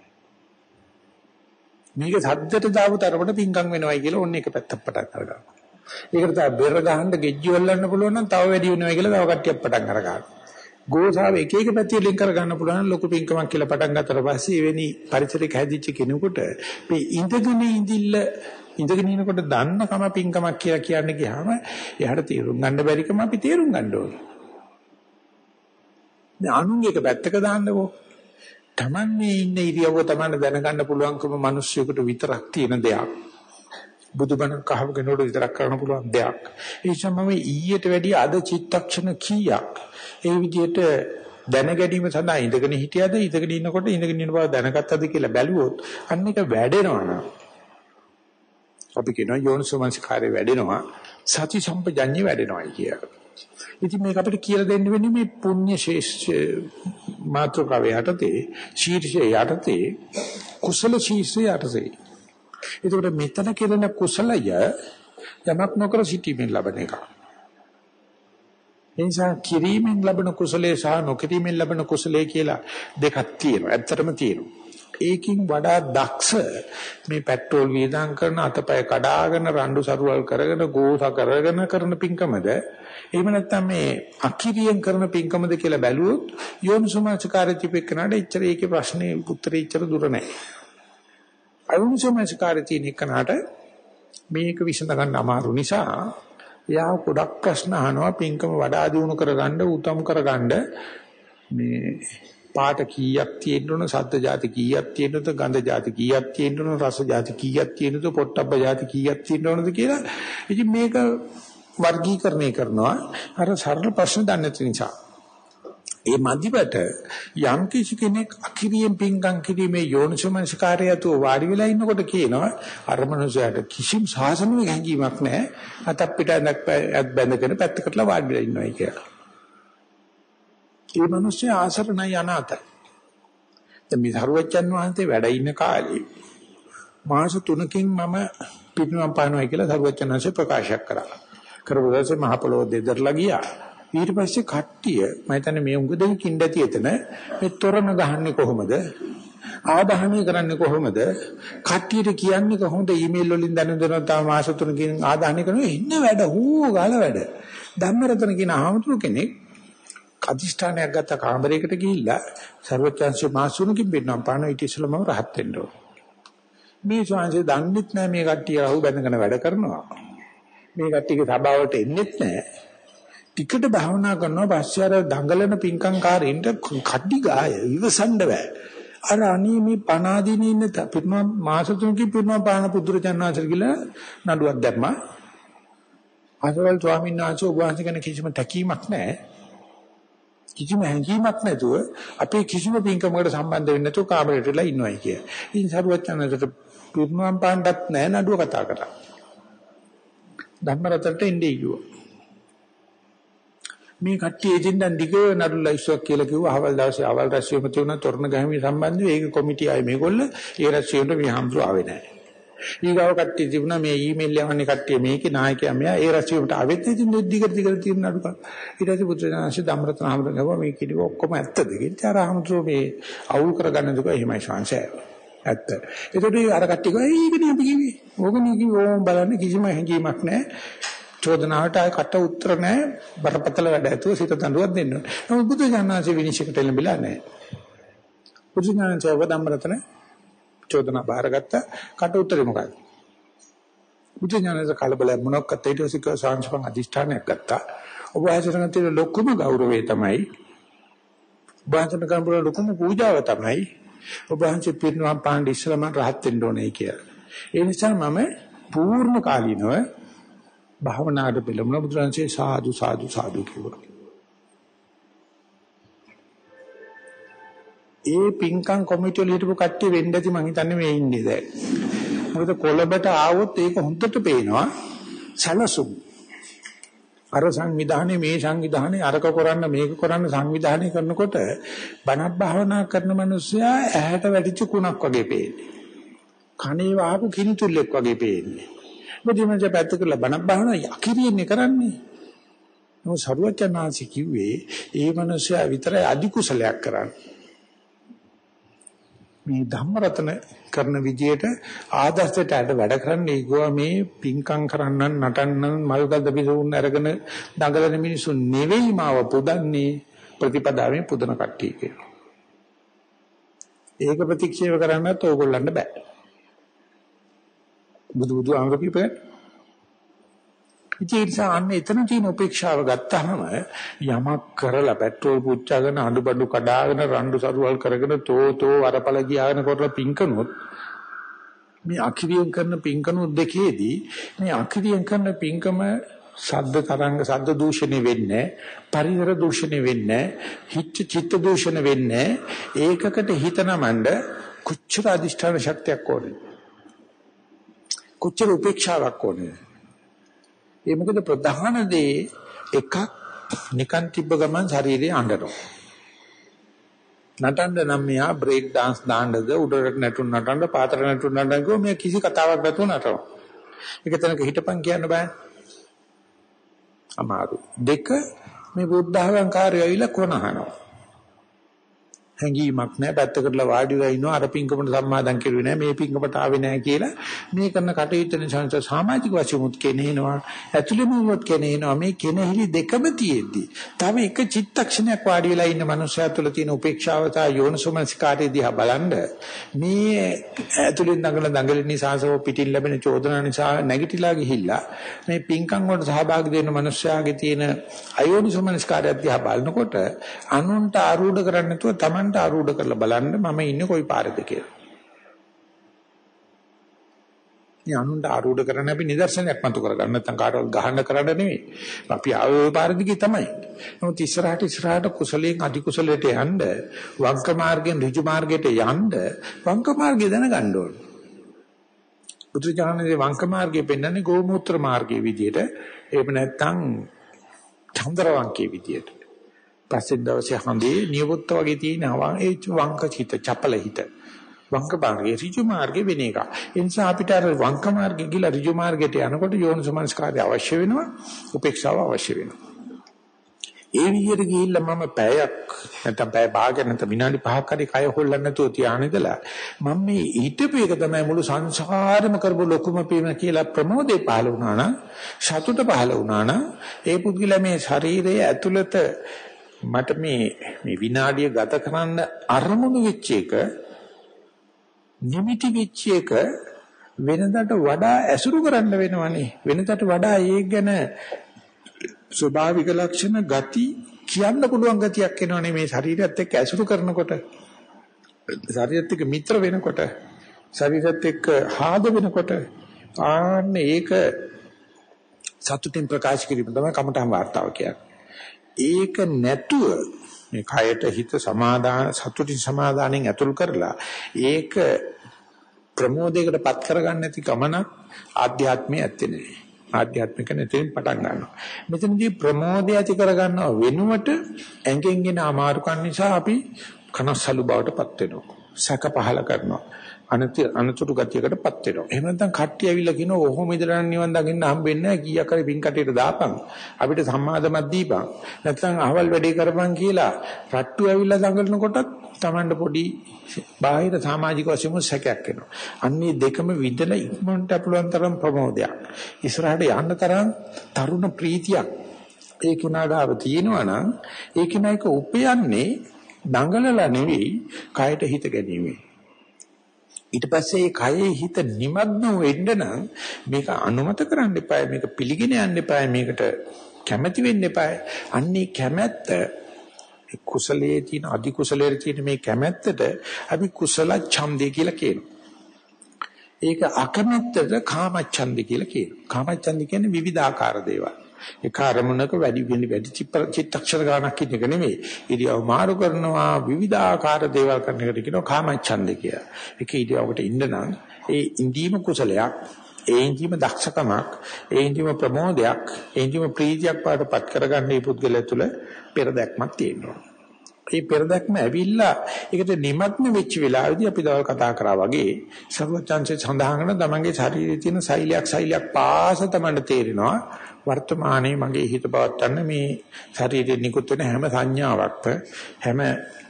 A: මේක සද්දට දාපු තරමට පිංකම් වෙනවයි කියලා ඔන්න එක පැත්තක් පටන් අරගන්නවා. ඒකට තමයි බෙර ගහන්න ගෙජ්ජි වල්ලන්න පුළුවන් නම් තව වැඩි වෙනවා කියලා තව කට්ටියක් පටන් අරගන්නවා. ගෝසාව එක එක පැතිවලින් ලින්ක් කර ගන්න පුළුවන් ලොකු පිංකමක් කියලා පටන් ගත්තට පස්සේ එවැනි පරිසරයක හැදිච්ච කෙනෙකුට මේ ඉඳගෙන ඉනකොට දන්න කම පිංකමක් කියලා කියන්න ගියාම එයාට තේරුම් ගන්න බැරිකම අපි තේරුම් ගන්න ඕනේ. දැන් අනුන්ගේ එක පැත්තක දාන්නකෝ. Taman මේ ඉන්න ඉරියව්ව Taman දැනගන්න පුළුවන්කම මිනිස්සුෙකුට විතරක් තියෙන දෙයක්. බුදුබණ කහව කෙනෙකුට විතරක් කරන්න පුළුවන් දෙයක්. ඒ නිසා මම ඊට වැඩිය අද චිත්තක්ෂණ කීයක් ඒ විදිහට දැන ගැනීම සඳහා ඉඳගෙන හිටියද ඉඳගෙන ඉන්නකොට ඉඳගෙන ඉන්න බව දැනගත්තද කියලා බැලුවොත් අන්න එක වැඩෙනවා නේද? අපි කියනවා යෝනිසෝමනසිකාරය වැඩෙනවා සති සම්පජඤ්ඤය වැඩෙනවායි කියලා. ඉතින් මේක අපිට කියලා දෙන්න වෙන්නේ මේ පුණ්‍ය ශේෂ්ඨ මාත්‍රකාව යටතේ ශීර්ෂය යටතේ කුසල ශීර්ෂය යටතේ. ඒකට මෙතන කෙරෙන කුසලය යමක් නොකර සිටීමෙන් ලබන එක. එනිසා කිරීමෙන් ලැබෙන කුසලයේ සහ නොකිරීමෙන් ලැබෙන කුසලයේ කියලා දෙකක් තියෙනවා. ඇත්තටම තියෙනවා. ඒකින් වඩා දක්ෂ මේ පෙට්‍රෝල් වියදම් කරන අතපය කඩාගෙන රණ්ඩු සරුවල් කරගෙන ගෝස කරගෙන කරන පිංකමද එහෙම නැත්නම් මේ අකිරියෙන් කරන පිංකමද කියලා බැලුවොත් යෝනිසෝමනසිකාරය තිබෙකනට ඉච්චර ඒකේ ප්‍රශ්නේ උත්තරේ ඉච්චර දුර නැහැ. අයෝනිසෝමනසිකාරය තියෙන එකනට මේක විසඳ ගන්න අමාරු නිසා එයා ගොඩක් ප්‍රශ්න අහනවා පිංකම වඩා දියුණු කරගන්න උතුම් කරගන්න මේ පාට කීයක් තියෙන්න ඕන සද්ද જાති කීයක් තියෙන්න ඕනද ගන්ධ જાති කීයක් තියෙන්න ඕන රස જાති කීයක් තියෙන්න ඕනද පොට්ටබ්බ જાති කීයක් තියෙන්න ඕනද කියලා ඉතින් මේක වර්ගීකරණය කරනවා අර සරල ප්‍රශ්න දන්නේ නැති නිසා ඒ මදිවට යම් කිසි කෙනෙක් අකිරියෙන් පිංකම් කිරීමේ යෝනිසමනසිකාරයතු වාඩි වෙලා ඉන්නකොට කියනවා අර මනුස්සයාට කිසිම සාසනික හැඟීමක් නැහැ. අතක් පිට ඇත් බැඳගෙන පැත්තකටලා වාඩි වෙලා ඉන්නවයි කියලා. ඒ මනුස්සයා ආසරණයි අනාතයි. දැන් මේ සරුවච්චන් වහන්සේ වැඩ ඉන්න කාලේ මාස 3කින් මම පිටුනම් පානවයි කියලා සරුවච්චන් වහන්සේ ප්‍රකාශ කරා. කරපු දවසේ මහ පොළොව දෙදරලා ගියා. ඊට පස්සේ කට්ටිය මම හිතන්නේ මේ උඟ දෙකකින් ඇති එතන මේ තොරණ ගහන්නේ කොහොමද? ආදාහනය කරන්නේ කොහොමද? කට්ටියට කියන්නේ කොහොමද? ඊමේල් වලින් දැනුම් තව මාස 3කින් ආදාහනය කරනවා ඉන්න වැඩ ගාල වැඩ. ධම්මරතන කියන ආමතුරු කෙනෙක් අධිෂ්ඨානයක් ගත්ත කාමරයකට ගිහිල්ලා සර්වඥාන්සේ මාස 3කින් පිටනම් පාන ඊට ඉස්සෙල්ලා මම රහත් වෙන්න ඕන. මේ ශාන්සේ දන්නෙත් නැහැ මේ කට්ටිය රහු බැඳගෙන වැඩ කරනවා. මේ කට්ටියගේ සභාවට එන්නෙත් නැහැ. ටිකට භාවනා කරනවා පස්සේ අර දඟලන පිංකම්කාරින්ට කඩි ගාය ඉවසන්න බෑ. අර අනී මේ පනාදීනේ ඉන්න පිටුම මාස 3කින් පිටුම පාන පුදුරචන්නාසර කියලා නඩුවක් දැම්මා. අසවල් ස්වාමීන් වහන්සේ ඔබ වහන්සේ ගැන කිසිම තැකීමක් නැහැ. කිසිම හැඟීමක් නැතුව අපේ කිසිම පින්කමකට සම්බන්ධ වෙන්නේ නැතුව කාමරේට වෙලා ඉන්නවයි කිය. ඉතින් සරුවචනන්දට පිරුණම් පාණ්ඩත් නැහැ නඩුව කතා කරා. ධම්මරතට ඉන්නේ කිව්වා. මේ කට්ටිය එදින්දන් දිග නඩුලා ඉස්සක් කියලා කිව්වා. අවල් දවසේ අවල් රැස්වීම තියුණා තොරණ ගහමී සම්බන්ධව ඒක කොමිටිය ආයේ මේගොල්ල ඒ රැස්වීමට මේ හම්සු ආවේ නැහැ. ඊගාව කට්ටිය තිබුණා මේ ඊමේල් යවන්නේ කට්ටිය මේකේ නායකයා මෙයා ඒ රැස්වීමට ආවෙත් ඉතින් දිගට තියෙන නඩුක. ඊට පස්සේ බුදුරජාණන්සේ ධම්මරතන හමුදුන ගාව මේ කිව්ව ඔක්කොම ඇත්තද කියලා. අර හමුදුර මේ අවුල් කරගන්න දුක එහෙමයි ශාංශය. ඇත්ත. ඒකට අර කට්ටිය කිව්වා ඒකනේ අපි කිව්වේ. ඕකනේ කිව්වේ ඕම් බලන්න කිසිම හැඟීමක් නැහැ. චෝදනාවට ආය කට උත්තර නැහැ. බරපතල වැඩ ඇතුව සිත දඬුවම් දෙන්න ඕනේ. නමුත් බුදුරජාණන්සේ විනිශ්චයකට එළඹිලා නැහැ. බුදුරජාණන්සේ ධම්මරතන චෝදනා බාරගත්ත කට උත්තරේ මොකක්ද? බුදුඥානස කලබල මොනක්වත් ඊට පස්සේ කව සාංශපන් අධිෂ්ඨානයක් ගත්තා. ඔබ වහන්සේට තියෙන ලොකුම ගෞරවය තමයි ඔබ වහන්සේට කරන ලොකුම පූජාව තමයි ඔබ වහන්සේ පිරිනවම් පාන්න ඉස්සලම රහත් වෙන්න ඕනේ කියලා. ඒ නිසා මම පූර්ණ කාලීනව භාවනාවට පිළිමුණ බුදුරජාණන්සේ සාදු සාදු සාදු කිව්වා. ඒ පින්කම් කොමිටිය වල හිටපු කට්ටිය වෙන්න ඇති මං හිතන්නේ මේ ඉන්නේ දැන්. මොකද කොළඹට ආවොත් ඒක හොඳට පේනවා සැලසුම්. අර සංවිධානයේ මේ සංවිධානයේ අරක කරන්න මේක කරන්න සංවිධානය කරනකොට බණක් භාවනා කරන මිනිස්සයා ඇහැට වැටිච්ච කුණක් වගේ පේන්නේ. කනේ වහපු කිනිතුල්ලෙක් වගේ පේන්නේ. මොකද මේ පැත්ත කරලා බණක් භාවනා යකිරියන්නේ කරන්නේ. නමුත් සරුවචනාංශ කිව්වේ ඒ මිනිස්සයා විතරයි අධි කුසලයක් කරන්නේ. මේ ධම්මරතන කරන විදියට ආදර්ශයට වැඩ කරන්නේ ගෝවා මේ පිංකම් කරන්නන් නටන්නන් මල්ගල්ද බිසුන් අරගෙන දඟලන මිනිසු නෙවෙයි මාව පුදන්නේ ප්‍රතිපදාවෙන් පුදන කට්ටිය කියලා. ඒක ප්‍රතික්ෂේප කරන්නත් ඕගොල්ලන්ට බෑ. බුදු ආංගිකේ ඉතින් අන්න එතන තියෙන උපේක්ෂාව ගත්තාම යමක් කරලා පෙට්‍රෝල් පුච්චාගෙන අඬබඩු කඩාගෙන රණ්ඩු සරුවල් කරගෙන තෝ වරපල ගියාගෙන කරලා පිංකනොත් මේ අකිරියෙන් කරන පිංකනොත් දෙකේදී මේ අකිරියෙන් කරන පිංකම ශබ්ද තරංග ශබ්ද දූෂණය වෙන්නේ පරිසර දූෂණය වෙන්නේ චිත්ත දූෂණ වෙන්නේ ඒකකට හිතනමඬ කුච්චර අධිෂ්ඨාන ශක්තියක් ඕනේ කුච්චර උපේක්ෂාවක් ඕනේ. ඒ මොකද ප්‍රධාන දේ එකක් නිකන් තිබ්බ ගමන් ශරීරය අඬනවා. නටන්න නම් මෙයා බ්‍රේක් dance දාන්නද උඩරට නැටුම් නටන්න පාතර නැටුම් නටන්න කිව්ව මේ කිසි කතාවක් නැතුව නටනවා. ඒක තැනක හිටපන් කියන්න බෑ. අමාරු. දෙක මේ බුද්ධඝංකාරය ඇවිල්ලා කොනහනවා. හැංගීමක් නැහැ පැත්තකටලා වාඩි වෙලා ඉන්නවා අර පිංකමට සම්මාදම් කෙරුවේ නැහැ මේ පිංකමට ආවේ නැහැ කියලා මේ කරන කටයුත්ත නිසා සමාජික වශයෙන් මුත් කෙනේනවා ඇතුළෙම මුත් කෙනේනවා මේ කෙනෙහිලි දෙකම තියෙද්දි තව එක චිත්තක්ෂණයක් වාඩි වෙලා ඉන්න මනුස්සයා තුළ තියෙන උපේක්ෂාව සහ යෝනිසෝමනසිකාරය දිහා බලන්න මේ ඇතුළෙන් දඟලන නිසාසව පිටින් ලැබෙන චෝදනා නිසා නැගිටලා ගිහිල්ලා මේ පිංකම් වලට සහභාගී වෙන මනුස්සයාගේ තියෙන අයෝනිසෝමනසිකාරය දිහා බලනකොට අනුන්ට ආරූඪ කරන්නේ නැතුව Taman ආරූඪ කරලා බලන්න මම ඉන්නේ කොයි පාරේද කියලා. මේ අනුන්ට ආරූඪ කරන්න අපි නිදර්ශනයක් මතු කරගන්න නැත්නම් කාටවත් ගහන්න කරන්න නෙවෙයි. අපි ආවේ පාරදිගේ තමයි. නමුත් ඉස්සරහට කුසලයෙන් අධි කුසලයට යන්න වංක මාර්ගයෙන් ඍජු මාර්ගයට යන්න වංක මාර්ගය දැනගන්න ඕන. බුදුජානකගේ වංක මාර්ගය පෙන්වන්නේ ගෝමූත්‍ර මාර්ගයේ විදියට. එහෙම නැත්නම් චන්ද්‍ර වංකයේ විදියට. පස්සේ දවසේ හඳේ නියපොත්ත වගේ තියෙනවා ඒ වංක චිත චපල හිත. වංක මාර්ගයේ ඍජු මාර්ගයේ වෙන එක. ඒ නිසා අපිට අර වංක මාර්ගය ගිහලා ඍජු මාර්ගයට යනකොට යෝනිසමනස්කාරය අවශ්‍ය වෙනවා, උපේක්ෂාව අවශ්‍ය වෙනවා. ඒ විදිහට ගිහිල්ලා මම පැයක් නැත්නම් පැය භාගයක් නැත්නම් විනාඩි 5ක් හරි කය හොල්ලන්න නැතුව තියාන ඉඳලා මම මේ ඊටපු එක තමයි මුළු සංසාරෙම කරපු ලොකුම පීම කියලා ප්‍රමෝදේ පහළ වුණා නම්, සතුට පහළ වුණා නම්, ඒ පුද්ගලයා මේ ශරීරයේ ඇතුළත මට මේ විනාඩිය ගත කරන්න අරමුණු වෙච්ච එක නිමිති වෙච්ච එක වෙනදට වඩා ඇසුරු කරන්න වෙනවනේ. වෙනදට වඩා ඒක ගැන ස්වභාවික ලක්ෂණ ගති කියන්න පුළුවන් ගතියක් එනවනේ මේ ශරීරයත් එක්ක ඇසුරු කරනකොට. ශරීරයත් එක්ක මිත්‍ර වෙනකොට, ශරීරයත් එක්ක ආද වෙනකොට ආන්න ඒක සතුටින් ප්‍රකාශ කිරීම තමයි කමඨම් වාර්තාව කියන්නේ. ඒක නැතුව මේ කයට හිත සමාදාන සතුටින් සමාදානෙන් ඇතුල් කරලා ඒක ප්‍රමෝදයකටපත් කරගන්න නැති ගමනක් ආධ්‍යාත්මයේ ඇත්තේ නැහැ. ආධ්‍යාත්මික නැතිනම් පටන් ගන්නවා. මෙතනදී ප්‍රමෝදය ඇති කරගන්නව වෙනුවට ඇඟෙන් එන අමාරුකම් නිසා අපි කනස්සලු බවටපත් වෙනවා. සැක පහල කරනවා. අනතුරු ගතියකටපත් වෙනවා. එහෙම නැත්නම් කට්ටිය ඇවිල්ලා කියනවා ඔහොම ඉදලා නිවන් දකින්න හම්බෙන්නේ නැහැ. කීයක් හරි පින් කටේට දාපන්. අපිට සම්මාදමක් දීපන්. නැත්නම් අහවල් වැඩේ කරපන් කියලා රට්ටු ඇවිල්ලා දඟලනකොටත් Tamanda පොඩි බාහිර සමාජික වශයෙන් සැකයක් එනවා. අන්නේ දෙකම විදලා ඉක්මනට පුළුවන් තරම් ප්‍රමෝදයක්. ඉස්සරහට යන්න තරම් තරුණ ප්‍රීතියක් ඒ කෙනාගාව තියෙනවා නම් ඒ කෙනායික උපයන්නේ දඟලලා නෙවෙයි කයට හිත ගැනීමෙන්. ඊට පස්සේ ඒ කයේ හිත නිමග්න වෙන්න නම් මේක අනුමත කරන්න එපා, මේක පිළිගෙන යන්න එපා, මේකට කැමැති වෙන්න එපා. අන්නේ කැමැත්ත කුසලයේ තියෙන අධි කුසලයේ තියෙන මේ කැමැත්තට අපි කුසල ඡන්දය කියලා කියනවා. ඒක අකමැත්තට කාමච්ඡන්දය කියලා කියනවා. කාමච්ඡන්දය කියන්නේ විවිධාකාර දේවල්. ඒ කාර්මුණක වැඩි චිත්තක්ෂර ගණනක් ඉන්න එක නෙමෙයි. ඉරියව් මාරු කරනවා විවිධාකාර දේවල් කරන එකට කියනවා කාමච්ඡන්දය කියලා. ඒක ඉරියව්වට ඉන්න නම් ඒ ඉන්දීම කුසලයක්, ඒ ඉන්දීම දක්ෂකමක්, ඒ ඉන්දීම ප්‍රමෝදයක්, ඒ ඉන්දීම ප්‍රීතියක් පාඩපත් කරගන්න මේ පුද්ගලයා තුළ පෙරදැක්මක් තියෙනවා. මේ පෙරදැක්ම ඇවිල්ලා ඒකට නිමග්න වෙච්ච වෙලාවේදී අපි දවල් කතා කරා වගේ සර්වචන්සේ සඳහන් කරන තමන්ගේ ශරීරයේ තියෙන සෛලයක් පාස තමන්ට තේරෙනවා. වර්තමානයේ මගේ හිත පවත්තන්න මේ ශරීරයෙන් නිකුත් වෙන හැම සංඥාවක්ම හැම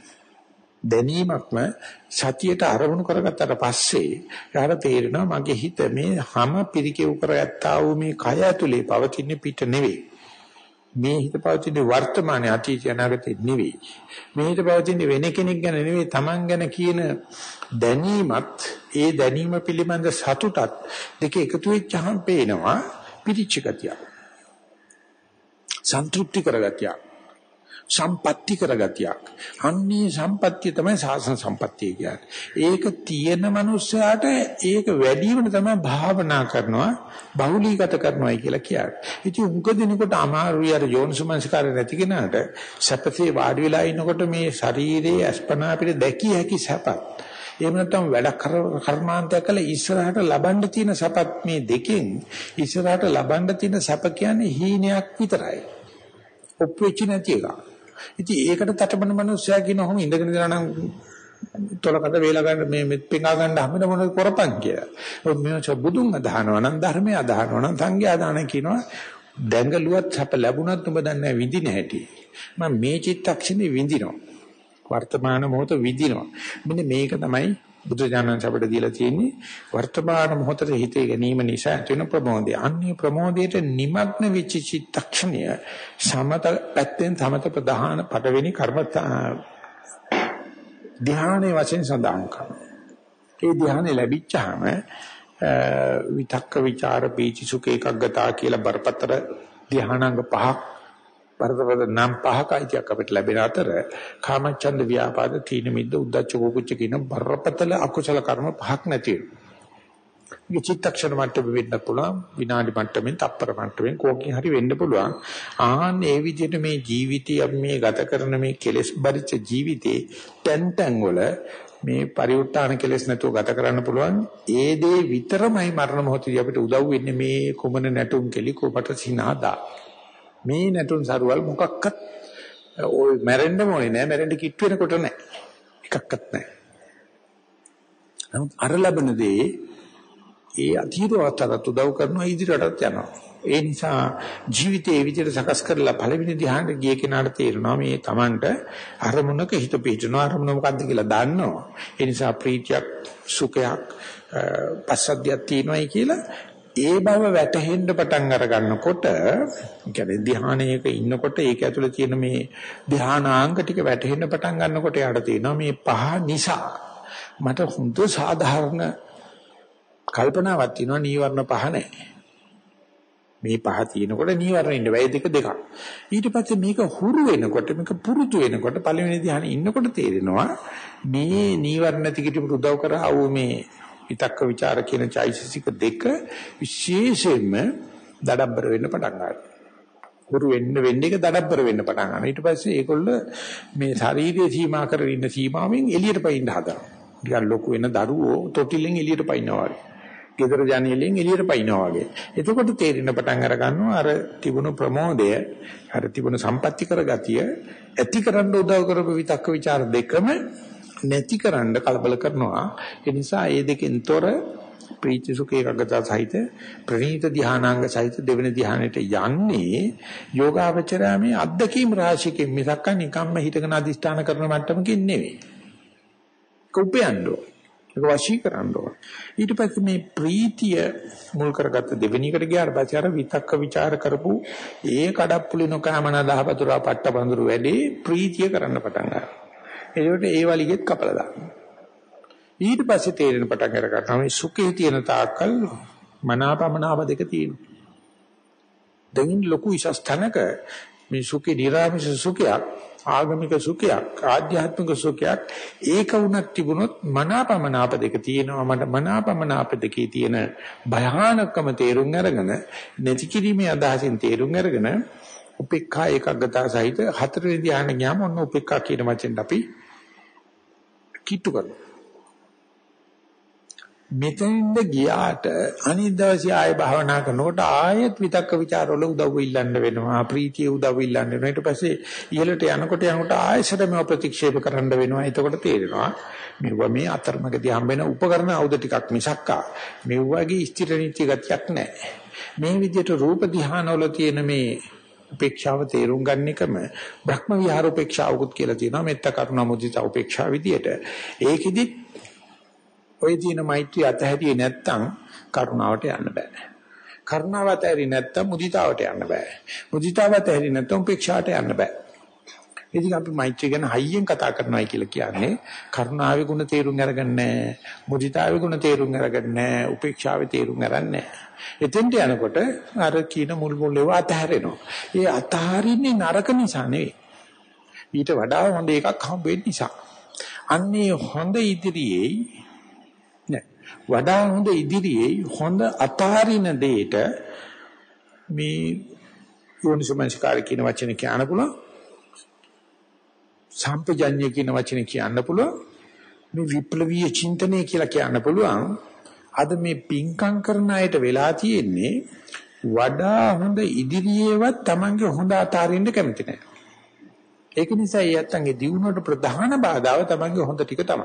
A: දැනීමක්ම සතියට අරමුණු කරගත්තට පස්සේ යාට තේරෙනවා මගේ හිත මේ හැම පිරිකෙව් කරගත්තා වූ මේ කය ඇතුලේ පවතින පිට නෙවෙයි. මේ හිත පවතින වර්තමානයේ අතීත අනාගතේ නෙවෙයි. මේ හිත පවතින වෙන කෙනෙක් ගැන නෙවෙයි Taman ගැන කියන දැනීමත් ඒ දැනීම පිළිබඳ සතුටත් දෙක එකතු වෙච්චහම පේනවා පිරිච්ච ගතිය. සන්තුෂ්ටි කරගතියක්, සම්පatti කරගතියක්. අන්නේ සම්පත්තිය තමයි සාසන සම්පත්තිය කියන්නේ. ඒක තියෙන මනුස්සයාට ඒක වැඩිවම තමයි භාවනා කරනවා, බහුලීගත කරනවායි කියලා කියන්නේ. ඉතින් උග දිනකොට අමාරුයි අර යෝනිසමනස්කාරය නැති කෙනාට සැපසේ වාඩි වෙලා ඉනකොට මේ ශරීරයේ අස්පනා අපිට දැකිය හැකි සැපත්. එහෙම නැත්නම් වැඩ කර්මාන්තයක් කළ ඉස්සරහට ලබන්න තියෙන සැපත් මේ දෙකෙන් ඉස්සරහට ලබන්න තියෙන සැප කියන්නේ හීනයක් විතරයි. ඔප්පෙච්ච නැති එක. ඉතින් ඒකට තටමන මනුස්සයා කියනකොම ඉඳගෙන ඉඳලා නම් තොලකට වේලා ගන්න මේ මෙත් පෙඟා ගන්න හැමද මොනවද කරපන් කියලා. ඔය මේ බුදුන් අදහනවා නම් ධර්මය අදහනවා නම් සංඝයා අදහන කියනවා දැඟලුවත් සැප ලැබුණත් ඔබ දන්නේ විඳින හැටි. මම මේ චිත්තක්ෂණේ විඳිනවා. වර්තමාන මොහොත විඳිනවා. මෙන්න මේක තමයි බුදුජානක අපිට දීලා තියෙන්නේ වර්තමාන මොහොතේ හිතේ ගැනීම නිසා ඇති වෙන ප්‍රමෝදය. අන්නේ ප්‍රමෝදයට නිමග්න වෙච්ච චිත්තක්ෂණය සමත පැත්තෙන් සමත ප්‍රධාන පඩවෙනි කර්ම ධානයේ වශයෙන් සඳහන් කරනවා. ඒ ධානය ලැබිච්චාම විතක්ක ਵਿਚාර පීචි සුඛ ඒකග්ගතා කියලා බරපතල ධානාංග පහක් වර්ධවද නම් පහකයිතියක් අපිට ලැබෙන අතර කාමච්ඡන්ද ව්‍යාපාද තීන මිද්ද උද්ධච්ච කුච්ච කියන බරපතල අකුසල කර්ම පහක් නැති මේ චිත්තක්ෂණ මට්ටමෙ වෙන්න පුළුවන්, විනාඩි මට්ටමෙන්, තප්පර මට්ටමෙන් කෝකකින් හරි වෙන්න පුළුවන්. ආන්නේ ඒ විදිහට මේ ජීවිතය අපි මේ ගත කරන මේ කෙලෙස් බරිච්ච ජීවිතේ තැන් වල මේ පරිඋත් ทาน කෙලෙස් නැතුව ගත කරන්න පුළුවන්. ඒ දේ විතරමයි මරණ මොහොතදී අපිට උදව් වෙන්නේ. මේ කුමන නැටුම් කෙලි කොපට සිනාදා. මේ නැටුම් සරුවල් මොකක්වත් ඔය මැරෙන්න ඕනේ නෑ, මැරෙන්න කිට් වෙනකොට නෑ. එකක්වත් නෑ. නමුත් අර ලැබෙන දේ ඒ අතීතවතට උදව් කරනවා, ඉදිරියටත් යනවා. ඒ නිසා ජීවිතයේ විදිහට සකස් කරලා පළවෙනි ධ්‍යානෙට ගිය කෙනාට තේරෙනවා මේ Tamanට අරමුණක හිත පිහිටනවා, අරමුණ මොකද්ද කියලා දන්නවා. ඒ නිසා ප්‍රීතියක්, සුඛයක්, පස්සද්ධියක් තියෙනවායි කියලා ඒ බව වැටහෙන්න පටන් අර ගන්නකොට, කියන්නේ ධ්‍යානයක ඉන්නකොට ඒක ඇතුලේ තියෙන මේ ධ්‍යානාංග ටික වැටහෙන්න පටන් ගන්නකොට යාට තියෙනවා මේ පහ නිසා මට හුඳ සාධාරණ කල්පනාවක් තියෙනවා, නීවරණ පහ නැහැ. මේ පහ තියෙනකොට නීවරණ ඉන්න බෑ, දෙක. ඊට පස්සේ මේක හුරු වෙනකොට, මේක පුරුදු වෙනකොට, පළවෙනි ධ්‍යානෙ ඉන්නකොට තේරෙනවා මේ නීවරණ ටිකට උදව් කරා වූ මේ විතක්ක ਵਿਚාර කියන චෛතසික දෙක විශේෂයෙන්ම දඩබ්බර වෙන්න පටන් ගන්නවා. හුරු වෙන්න එක දඩබ්බර වෙන්න පටන් ගන්නවා. ඊට පස්සේ ඒගොල්ල මේ ශාරීරික සීමා කරගෙන ඉන්න සීමාවෙන් එළියට පයින්න හදනවා. ටිකක් ලොකු වෙන දරුවෝ තොටිල්ලෙන් එළියට පයින්නවා වගේ. ගෙදර ජානියලෙන් එළියට පයින්නවා වගේ. එතකොට තේරෙන පටන් අර ගන්නවා අර තිබුණු ප්‍රමෝදය, අර තිබුණු සම්පත්‍ති කරගතිය ඇති කරන්න උදව් කරපු විතක්ක ਵਿਚාර දෙකම නැති කරන්න කලබල කරනවා. ඒ නිසා මේ දෙකෙන් තොර ප්‍රීති සුඛ ඒකග්ගතා සහිත ප්‍රණීත ධානාංග සහිත දෙවෙනි ධානයට යන්නේ යෝගාවචරය මේ අද්දකීම් රාශියකින් මිසක් නිකම්ම හිතගෙන අදිෂ්ඨාන කරන මට්ටමකින් නෙවෙයි. කෝපයන්දෝ ඒක වශී කරන්නෝ. ඊට පස්සේ මේ ප්‍රීතිය මුල් කරගත්ත දෙවෙනි එකට ගියාට පස්සේ අර විතක්ක ਵਿਚාර කරපු ඒ කඩප්පුලි නොකමනා දහපතුරා පට්ටබඳුරු වැඩි ප්‍රීතිය කරන්න පටන් ගන්නවා. ඒකට ඒ වලිගෙත් කපලා දානවා. ඊට පස්සේ තේරෙන පටන් අර ගන්නවා මේ සුඛේ තියෙන තාක්කල් මනාපමනාව දෙක තියෙනවා. දෙයින් ලොකු ඉස්සස්තනක මේ සුඛේ නිරාමිෂ සුඛයක්, ආගමික සුඛයක්, ආධ්‍යාත්මික සුඛයක් ඒක වුණත් තිබුණොත් මනාපමනාප දෙක තියෙනවා. මට මනාපමනාප දෙකේ තියෙන භයානකම තේරුම් අරගෙන නැති කිරීමේ අදහසින් තේරුම් අරගෙන උපේක්ඛා ඒකග්ගතා සහිත හතරවෙනි ධ්‍යාන ගියාම ඔන්න උපේක්ඛා කියන වචෙන් අපි කිට්ටු කරනවා. මෙතෙන්ද ගියාට අනිත් දවසේ ආයෙ භාවනා කරනකොට ආයෙත් විතක්ක ਵਿਚාර වල උදව් ඉල්ලන්න වෙනවා, ප්‍රීතිය උදව් ඉල්ලන්න වෙනවා. ඊට පස්සේ ඉහළට යනකොට ආයෙසට මේව ප්‍රතික්ෂේප කරන්න වෙනවා. එතකොට තේරෙනවා මෙව මේ අතරමඟදී හම්බෙන උපකරණ ආයුධ ටිකක් මිසක්කා මේ වගේ ස්ථිර නිත්‍ය ගතියක් නැහැ. මේ විදිහට රූප ධ්‍යානවල තියෙන මේ උපේක්ෂාව තේරුම් ගන්න එකම බ්‍රහ්ම විහාර උපේක්ෂාවකුත් කියලා තියෙනවා. මෙත්ත කරුණා මුදිතා උපේක්ෂා විදියට. ඒකෙදි ඔය තියෙන මෛත්‍රිය අතහැරියේ නැත්තම් කරුණාවට යන්න බෑ. කරුණාව අතහැරියේ නැත්තම් මුදිතාවට යන්න බෑ. මුදිතාව අතහැරියේ නැත්තම් උපේක්ෂාවට යන්න බෑ. ඉතින් අපි මෛත්‍රිය ගැන හයියෙන් කතා කරනවායි කියලා කියන්නේ කරුණාවේ ගුණ තේරුම් අරගන්නේ නැහැ. මුදිතාවේ ගුණ තේරුම් අරගන්නේ නැහැ. උපේක්ෂාවේ තේරුම් අරන්නේ නැහැ. එතෙන්ට යනකොට අර කීන මුල් ඒවා අතහැරෙනවා. ඒ අතහරින්නේ නරක නිසා නෙවෙයි. ඊට වඩා හොඳ එකක් හම්බ වෙන්න නිසා. අන්නේ හොඳ ඉදිරියේ වඩා හොඳ ඉදිරියේ හොඳ අතහරින දෙයට මේ යෝනිසමනස්කාර කියන වචනේ කියන්න පුළුවන්. සම්පජඤ්ඤය කියන වචනේ කියන්න පුළුවන්. මේ විප්ලවීය චින්තනය කියලා කියන්න පුළුවන්. අද මේ පිංකම් කරන අයට වෙලා තියෙන්නේ වඩා හොඳ ඉදිරියේවත් Tamange හොඳ අතාරින්න කැමති නැහැ. ඒක නිසා යත්තන්ගේ දියුණුවට ප්‍රධාන බාධාව Tamange හොඳ ටික තමයි.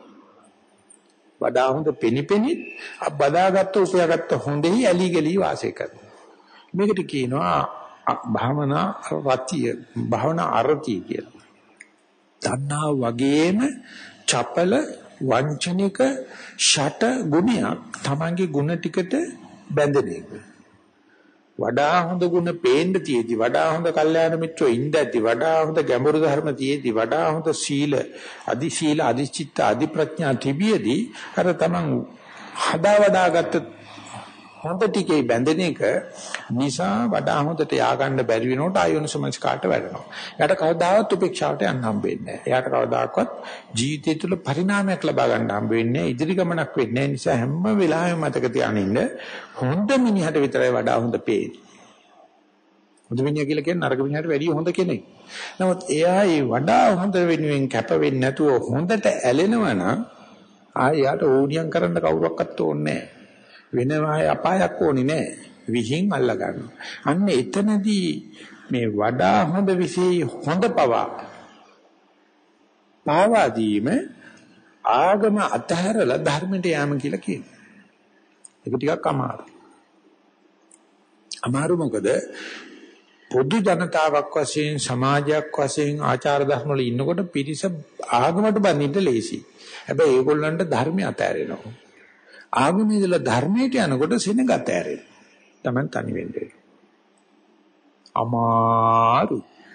A: වඩා හොඳ පෙනිපෙනි බදාගත්ත උපයාගත්ත හොඳෙහි ඇලි ගලි වාසය කරනවා. මේකට කියනවා භාවනා රතිය, භාවනා අරතිය කියලා. දන්නා වගේම චපල වංචනික ෂට ගුණයක් Tamange ගුණ ටිකට බැඳෙන එක. වඩා හොඳ ගුණ පේන්න තියෙදි, වඩා හොඳ කල්යාණ මිත්‍රෝ ඉඳද්දි, වඩා හොඳ ගැඹුරු ධර්ම තියෙදි, වඩා හොඳ සීල, අධිචිත්ත, අධි ප්‍රඥා තිබියදී අර Taman හදා වදාගත්ත හොඳ ටිකේ බැඳෙන එක නිසා වඩා හොඳට ය아가න්න බැරි වෙනකොට ආයෝනිසමස්කාරට වැඩෙනවා. එයාට කවදාවත් උපේක්ෂාවට යන්න හම්බෙන්නේ නැහැ. එයාට කවදාකවත් ජීවිතය තුළ පරිණාමයක් ලබා ගන්න හම්බ වෙන්නේ නැහැ. ඉදිරි ගමනක් වෙන්නේ නැහැ. නිසා හැම වෙලාවෙම මතක තියාගෙන ඉන්න හොඳ මිනිහට විතරයි වඩා හොඳ පේන්නේ. හොඳ මිනිහා කියලා කියන්නේ නරක මිනිහට වැඩිය හොඳ කෙනෙක්. නමුත් එයා ඒ වඩා හොඳ වෙනුවෙන් කැප වෙන්නේ නැතුව හොඳට ඇලෙනවා නම් ආයෙත් ඕනියම් කරන්න කවුරක්වත් ඕනේ නැහැ. වෙනවා අපායක් ඕනේ නැහැ. විහිං අල්ල ගන්නවා. අන්න එතනදී මේ වඩා හොඳ විශේෂ හොඳ පාවාදීම ආගම අතහැරලා ධර්මයට යෑම කියලා කියනවා. ඒක ටිකක් අමාරුයි. අමාරු මොකද පොදු ජනතාවක් වශයෙන් සමාජයක් වශයෙන් ආචාර ධර්ම වල ඉන්නකොට පිරිස ආගමට බඳින්න ලේසි. හැබැයි ඒගොල්ලන්ට ධර්මය අතහැරෙනවා. ආගමේ ඉඳලා ධර්මයට යනකොට සෙනග අතහැරෙනවා. Taman තනි වෙන්නේ. අමාරු.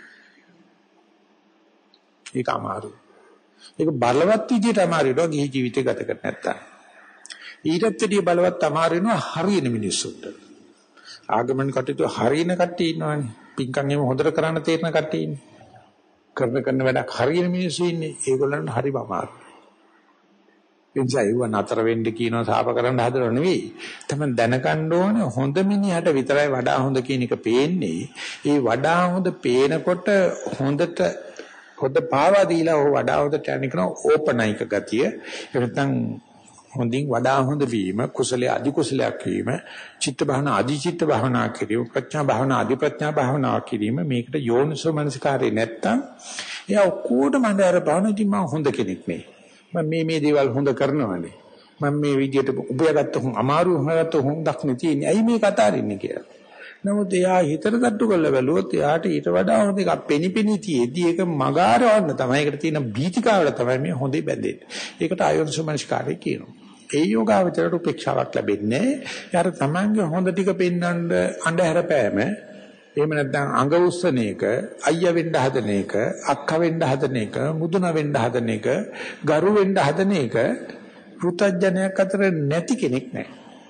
A: ඒක අමාරු. ඒක බලවත් විදියට අමාරු වෙනවා ගිහි ජීවිතය ගත කර නැත්තම්. ඊටත් වැඩිය බලවත් අමාරු වෙනවා හරියන මිනිස්සුන්ට. ආගමන කටයුතු හරියන කට්ටිය ඉන්නවනේ. පින්කම් එහෙම හොඳට කරන්න තේරෙන කට්ටිය ඉන්නේ. කරන වැඩක් හරියන මිනිස්සු ඉන්නේ. ඒගොල්ලන්ට හරිම අමාරුයි. එනිසා නතර වෙන්න කියනවා සාප කරන්න හදනව නෙවෙයි. තමයි දැනගන්න ඕනේ හොඳ මිනිහට විතරයි වඩා හොඳ කියන එක පේන්නේ. ඒ වඩා හොඳ පේනකොට හොඳට හොඳ පාවා දීලා ਉਹ වඩා හොඳට යන්නේ කරන ඕපනයික ගතිය. ඒ නැත්නම් හොඳින් වඩා හොඳ වීම, කුසලයේ අධි කුසලයක් වීම, චිත්ත භාවනා අධි චිත්ත භාවනා කිරීම, ප්‍රඥා භාවනා අධි ප්‍රඥා භාවනා කිරීම මේකට යෝනිසෝ මනසිකාරේ නැත්තම් එයා ඔක්කොටම අnder භාවනාවේදී මම හොඳ කෙනෙක් නෙයි. මම මේ දේවල් හොඳ කරනවානේ. මම මේ විදියට උපයාගත්ත අමාරු හොයගත්ත හොඳක් නෙතිනේ. ඇයි මේ කතාරින්නේ කියලා. නමුත් එයා හිතට තට්ටු කරලා බැලුවොත් එයාට ඊට වඩා හොඳ එකක් පෙනිපෙනි තියේදී ඒක මගාරවන්න තමයි. ඒකට තියෙන බීතිකාවට තමයි මේ හොඳේ බැඳෙන්නේ. ඒකට ආයෝනිසෝ මනසිකාරය කියනවා. ඒ යෝගාවචරයට උපේක්ෂාවක් ලැබෙන්නේ. යාර තමන්ගේ හොඳ ටික පෙන්වන්න අඳුර පෑම. එහෙම නැත්නම් අඟ උස්සන එක, අයියා වෙන්න හදන එක, අක්කා වෙන්න හදන එක, මුදුන වෙන්න හදන එක, ගරු වෙන්න හදන එක පෘථජ්ජනයක් අතර නැති කෙනෙක් නැහැ.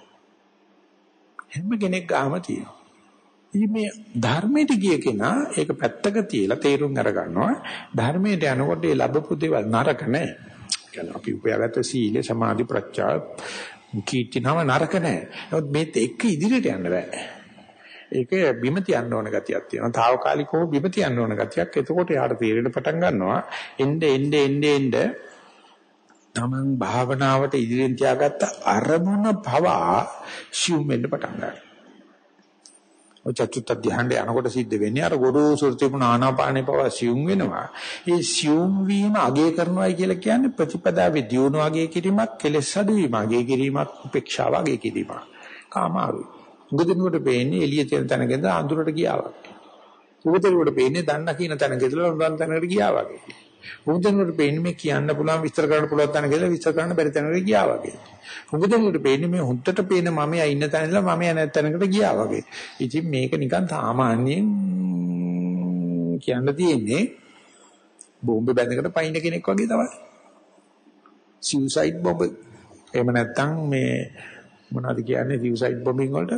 A: හැම කෙනෙක් ගාම තියෙනවා. මේ ධර්මයට ගිය කෙනා ඒක පැත්තක තියලා තේරුම් අරගන්නවා. ධර්මයට යනකොට ඒ ලැබපු දේවල් නරක නැහැ. කියන්නේ අපි උපයාගත්ත සීල, සමාධි, ප්‍රඥා කීර්තිනම නරක නැහැ. නමුත් මේත් එක්ක ඉදිරියට යන්න බෑ. ඒක බිම තියන්න ඕන ගතියක් තියෙනවා. తాවකාලිකව බිම තියන්න ඕන ගතියක්. එතකොට යාට තීරණ පටන් ගන්නවා. එnde තමන් භාවනාවට ඉදිරියෙන් තියාගත්ත අරමුණ පවා සිුම් වෙන්න පටන් ගන්නවා. ඔය චතුත් ධ්‍යානයේ යනකොට සිද්ධ වෙන්නේ අර ගොරෝසුර තිබුණ ආනාපානේ පවා සිුම් වෙනවා. ඒ සිුම් වීම අගය කරනවායි කියලා කියන්නේ ප්‍රතිපදාවේ දියුණුව අගය කිරීමක්, කෙලෙස් අඩුවීම අගය කිරීමක්, උපේක්ෂාව අගය කිරීමක්. කාමාරුයි. උගදිනුවට පේන්නේ එළිය තියෙන තැනකද අඳුරට ගියා වගේ. උගදිනුවට පේන්නේ දන්න කියන තැනකදලා උඳන් තැනකට ගියා වගේ. උගදිනුවට පේන්නේ මේ කියන්න පුළුවන් විස්තර කරන්න පුළුවන් තැනකදලා විස්තර කරන්න බැරි තැනකට ගියා වගේ. උගදිනුවට පේන්නේ මේ හුද්දට පේන මමයා ඉන්න තැනදලා මමයා නැත් තැනකට ගියා වගේ. ඉතින් මේක නිකන් සාමාන්‍යයෙන් කියන්න තියෙන්නේ බෝම්බේ බැඳගෙන පයින් කෙනෙක් වගේ තමයි. සුයිසයිඩ් බෝම්බ. එහෙම නැත්නම් මේ මොනවද කියන්නේ සුයිසයිඩ් බෝම්බින් වලට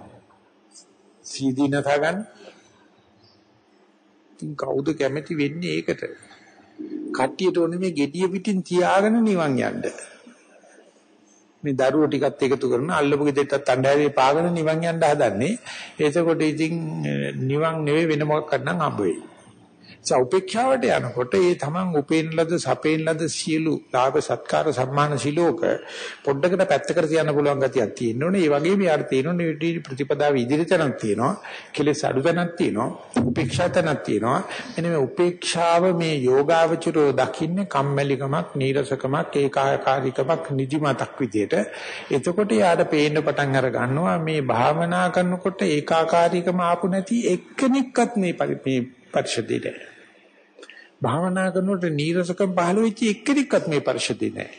A: සීදී නතා ගන්න. ඉතින් කවුද කැමති වෙන්නේ ඒකට? කට්ටියට ඕනේ මේ gediya පිටින් තියාගෙන නිවන් යන්න. මේ දරුවෝ ටිකත් එකතු කරන අල්ලපු ගෙදරටත් අඬහැරේ පාගෙන නිවන් යන්න හදන්නේ. එතකොට ඉතින් නිවන් නෙවෙයි වෙන මොකක්ද නම් හම්බ වෙයි. උපේක්ෂාවට යනකොට ඒ තමන් උපේන ලද සපේන ලද සියලු ලාභ සත්කාර සම්මාන සිලෝක පොඩ්ඩකට පැත්තකට තියන්න පුළුවන් ගතියක් තියෙන්න ඕනේ. ඒ වගේම යාර තියෙනවා ප්‍රතිපදාව ඉදිරියටක් තියෙනවා. කෙලෙස් අඩුතනක් තියෙනවා. උපේක්ෂාතනක් තියෙනවා. එනේ මේ උපේක්ෂාව මේ යෝගාවචරෝ දකින්නේ කම්මැලිකමක්, නීරසකමක්, ඒකාකාරීකමක්, නිදිමතක් විදියට. එතකොට යාට පේන්න පටන් අර ගන්නවා මේ භාවනා කරනකොට ඒකාකාරීකම ආපු නැති එක්කෙනෙක්වත් මේ පරිශුද්ධිය භාවනා කරනකොට නීරසකම් පහළ වෙච්ච එක්කෙනෙක්වත් මේ පරිශුද්ධිය නැහැ.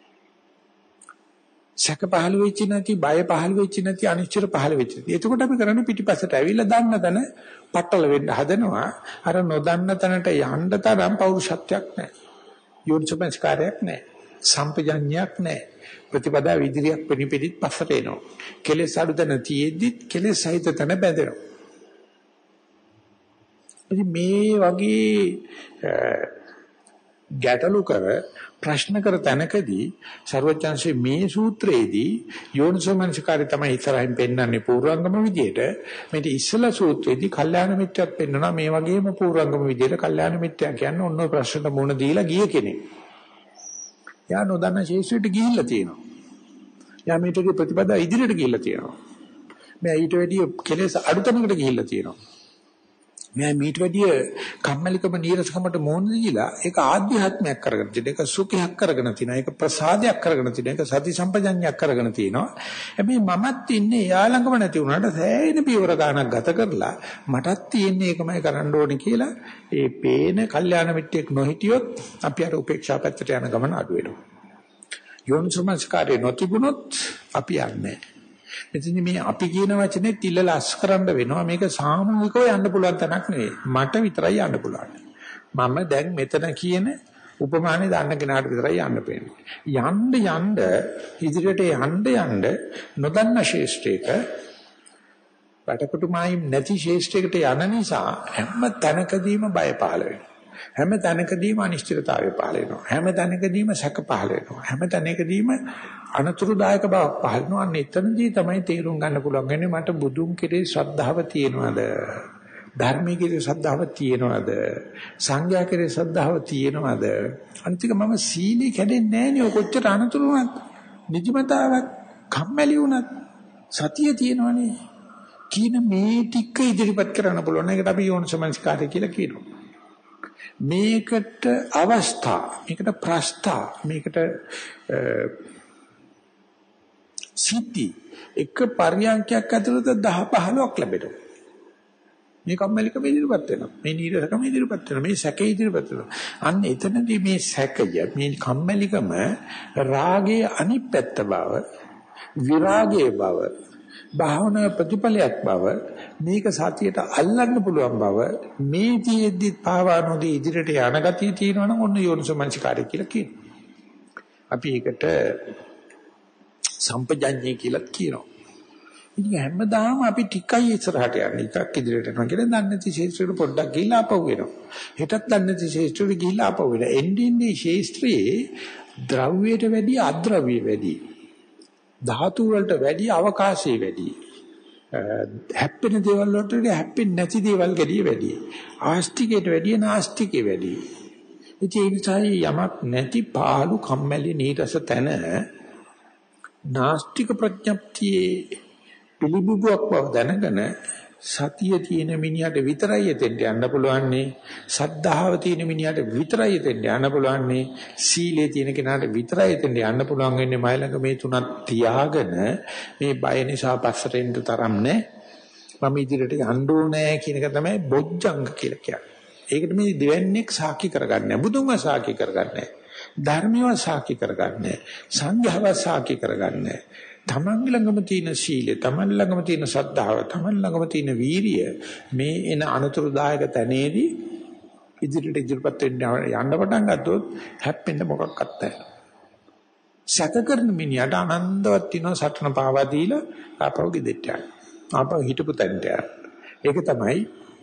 A: සැක පහළ වෙච්ච නැති, බය පහළ වෙච්ච නැති, අනිශ්චිත පහළ වෙච්ච නැති. එතකොට අපි කරන්නේ පිටිපස්සට ඇවිල්ලා දන්න තැන පట్టල වෙන්න හදනවා. අර නොදන්න තැනට යන්න තරම් පෞරුෂත්වයක් නැහැ. යෝනිසමස්කාරයක් නැහැ. සම්පජඤ්ඤයක් නැහැ. ප්‍රතිපදා විදිරියක් පිනිපිදිත් පස්සට එනවා. කෙලෙස් අඩු තැන තියෙද්දිත් කෙලෙස් සහිත තැන බැඳෙනවා. ඉතින් මේ වගේ ගැටලු කර ප්‍රශ්න කර තැනකදී සර්වඥාන්සේ මේ සූත්‍රයේදී යෝනිසෝමනසිකාරය තමයි ඉස්සරහින් පෙන්වන්නේ පූර්වංගම විදියට. මේක ඉස්සලා සූත්‍රයේදී කල්යාණ මිත්‍යක් පෙන්වනවා මේ වගේම පූර්වංගම විදියට කල්යාණ මිත්‍යා කියන්නේ ඔන්න ඔය ප්‍රශ්නට මුහුණ දීලා ගිය කෙනෙක්. යා නොදන්න ශේෂ්ත්‍රයට ගිහිල්ලා තියෙනවා. යා මේකේ ප්‍රතිපදා ඉදිරියට ගිහිල්ලා තියෙනවා. මේ ඊට වැඩිය කෙලෙස් අඩුතනකට ගිහිල්ලා තියෙනවා. මේ මීට වැඩිය කම්මැලිකම නීරසකමට මොන දීලා ඒක ආධ්‍යාත්මයක් කරගෙන තියෙන ඒක සුඛයක් කරගෙන තියෙනවා ඒක ප්‍රසාදයක් කරගෙන තියෙනවා ඒක සති සම්පජඤ්ඤයක් කරගෙන තියෙනවා හැබැයි මමත් ඉන්නේ එයා ළඟම නැති වුණාට සෑහෙන පියවර ගානක් ගත කරලා මටත් තියෙන්නේ ඒකමයි කරන්න ඕනේ කියලා ඒ පේන කල්යාණ මිත්‍යෙක් නොහිටියොත් අපි අර උපේක්ෂා පැත්තට යන ගමන අඩු වෙනවා යෝනිසමස්කාරේ නොතිබුණොත් අපි යන්නේ මෙතන මේ අපි කියන වචනේ තිල්ලලස් කරන්න වෙනවා මේක සාමූහිකව යන්න පුළුවන් තැනක් නෙවෙයි මට විතරයි යන්න පුළුවන් මම දැන් මෙතන කියන උපමානේ දාන්න කෙනාට විතරයි යන්න පේන්නේ යන්න ඉදිරියට යන්න නොදන්න ශේෂ්ත්‍රයක බටකොටුමායිම් නැති ශේෂ්ත්‍රයකට යන නිසා හැම තැනකදීම බය පහළ වෙනවා හැම තැනකදීම අනිශ්චිතතාවය පහළ වෙනවා හැම තැනකදීම සැක පහළ වෙනවා හැම තැනකදීම අනතුරුදායක බවක් පහළ වෙනවා අන්න එතනදී තමයි තේරුම් ගන්න පුළුවන් වෙන්නේ මට බුදුන් කෙරේ ශ්‍රද්ධාව තියෙනවද ධර්මයේ කෙරේ ශ්‍රද්ධාව තියෙනවද සංඝයා කෙරේ ශ්‍රද්ධාව තියෙනවද අනිතික මම සීලී කැඩෙන්නේ නැහැ නේ කොච්චර අනතුරු වුණත් නිදිමතාවක් කම්මැලි වුණත් සතිය තියෙනවනේ කියන මේ ටික ඉදිරිපත් කරන්න පුළුවන් ඒකට අපි යෝනිසමනස්කාරය කියලා කියනවා මේකට අවස්ථා මේකට ප්‍රස්ථා මේකට සිටි එක පරියන්කයක් ඇතුළත 10-15ක් ලැබෙනවා මේ කම්මැලිකම ඉදිරිපත් වෙනවා මේ නීරසකම ඉදිරිපත් වෙනවා මේ සැකේ ඉදිරිපත් වෙනවා අන්න එතනදී මේ සැකය මේ කම්මැලිකම රාගයේ අනිත් පැත්ත බව විරාගයේ බව භාවනා ප්‍රතිපලයක් බව මේක සතියට අල්ලන්න පුළුවන් බව මේ තියෙද්දි පාවානෝදී ඉදිරියට යන ගතිය තියෙනවනම් ඔන්න යෝනිසමනසිකාරය කියලා කියනවා. අපි ඒකට සම්පජඤ්ඤය කියලා කියනවා. ඉතින් හැමදාම අපි ටිකයි ඉස්සරහට යන්නේ. ටිකක් ඉදිරියට යනවා කියලා දන්නේ නැති ශේෂ්ත්‍රයට පොඩ්ඩක් ගිහිල්ලා ආපහු වෙනවා. හෙටත් දන්නේ නැති ශේෂ්ත්‍රයට ගිහිල්ලා ආපහු වෙනවා. එන්නේ ශේෂ්ත්‍රයේ ද්‍රව්‍යයට වැඩි අද්‍රව්‍ය වැඩි. ධාතු වලට වැඩි අවකාශය වැඩි. හැප්පෙන දේවල් වලට වැඩි හැප්පෙන්නේ නැති දේවල් වැඩි. ආස්තිකයට වැඩි නාස්තිකේ වැඩි. ඒ නිසා යමක් නැති පාළු කම්මැලි නීරස තැන නාස්තික ප්‍රඥප්තියේ පිළිබුබුවක් බව දැනගෙන සතිය තියෙන මිනිහට විතරයි එතෙන්ට යන්න පුළුවන්නේ සද්ධාව තියෙන මිනිහට විතරයි එතෙන්ට යන්න පුළුවන්නේ සීලයේ තියෙන කෙනාට විතරයි එතෙන්ට යන්න පුළුවන් වෙන්නේ මයිලඟ මේ තුනක් තියාගෙන මේ බය නිසා පස්සට එන්න තරම් නැහැ මම ඉදිරියට යන්න ඕනේ කියන එක තමයි බොජ්ජංග කියලා කියන්නේ. ඒකට මේ දෙවන්නේක් සාකි කරගන්නේ බුදුන්ව සාකි කරගන්නේ ධර්මයව සාකි කරගන්නේ සංඝයාව සාකි කරගන්නේ තමන් ළඟම තියෙන සීලය, තමන් ළඟම තියෙන ශ්‍රද්ධාව, තමන් ළඟම තියෙන වීරිය මේ එන අනුතරදායක තැනේදී ඉදිරියට යන්න පටන් ගත්තොත් හැප්පෙන්න මොකක්වත් නැහැ. සැක කරන මිනිහට ආනන්දවත් වෙනවා සටන පාවා දීලා ආපහු ගෙදෙට්ට යන්න. ආපහු හිටපු තැනට යන්න. ඒක තමයි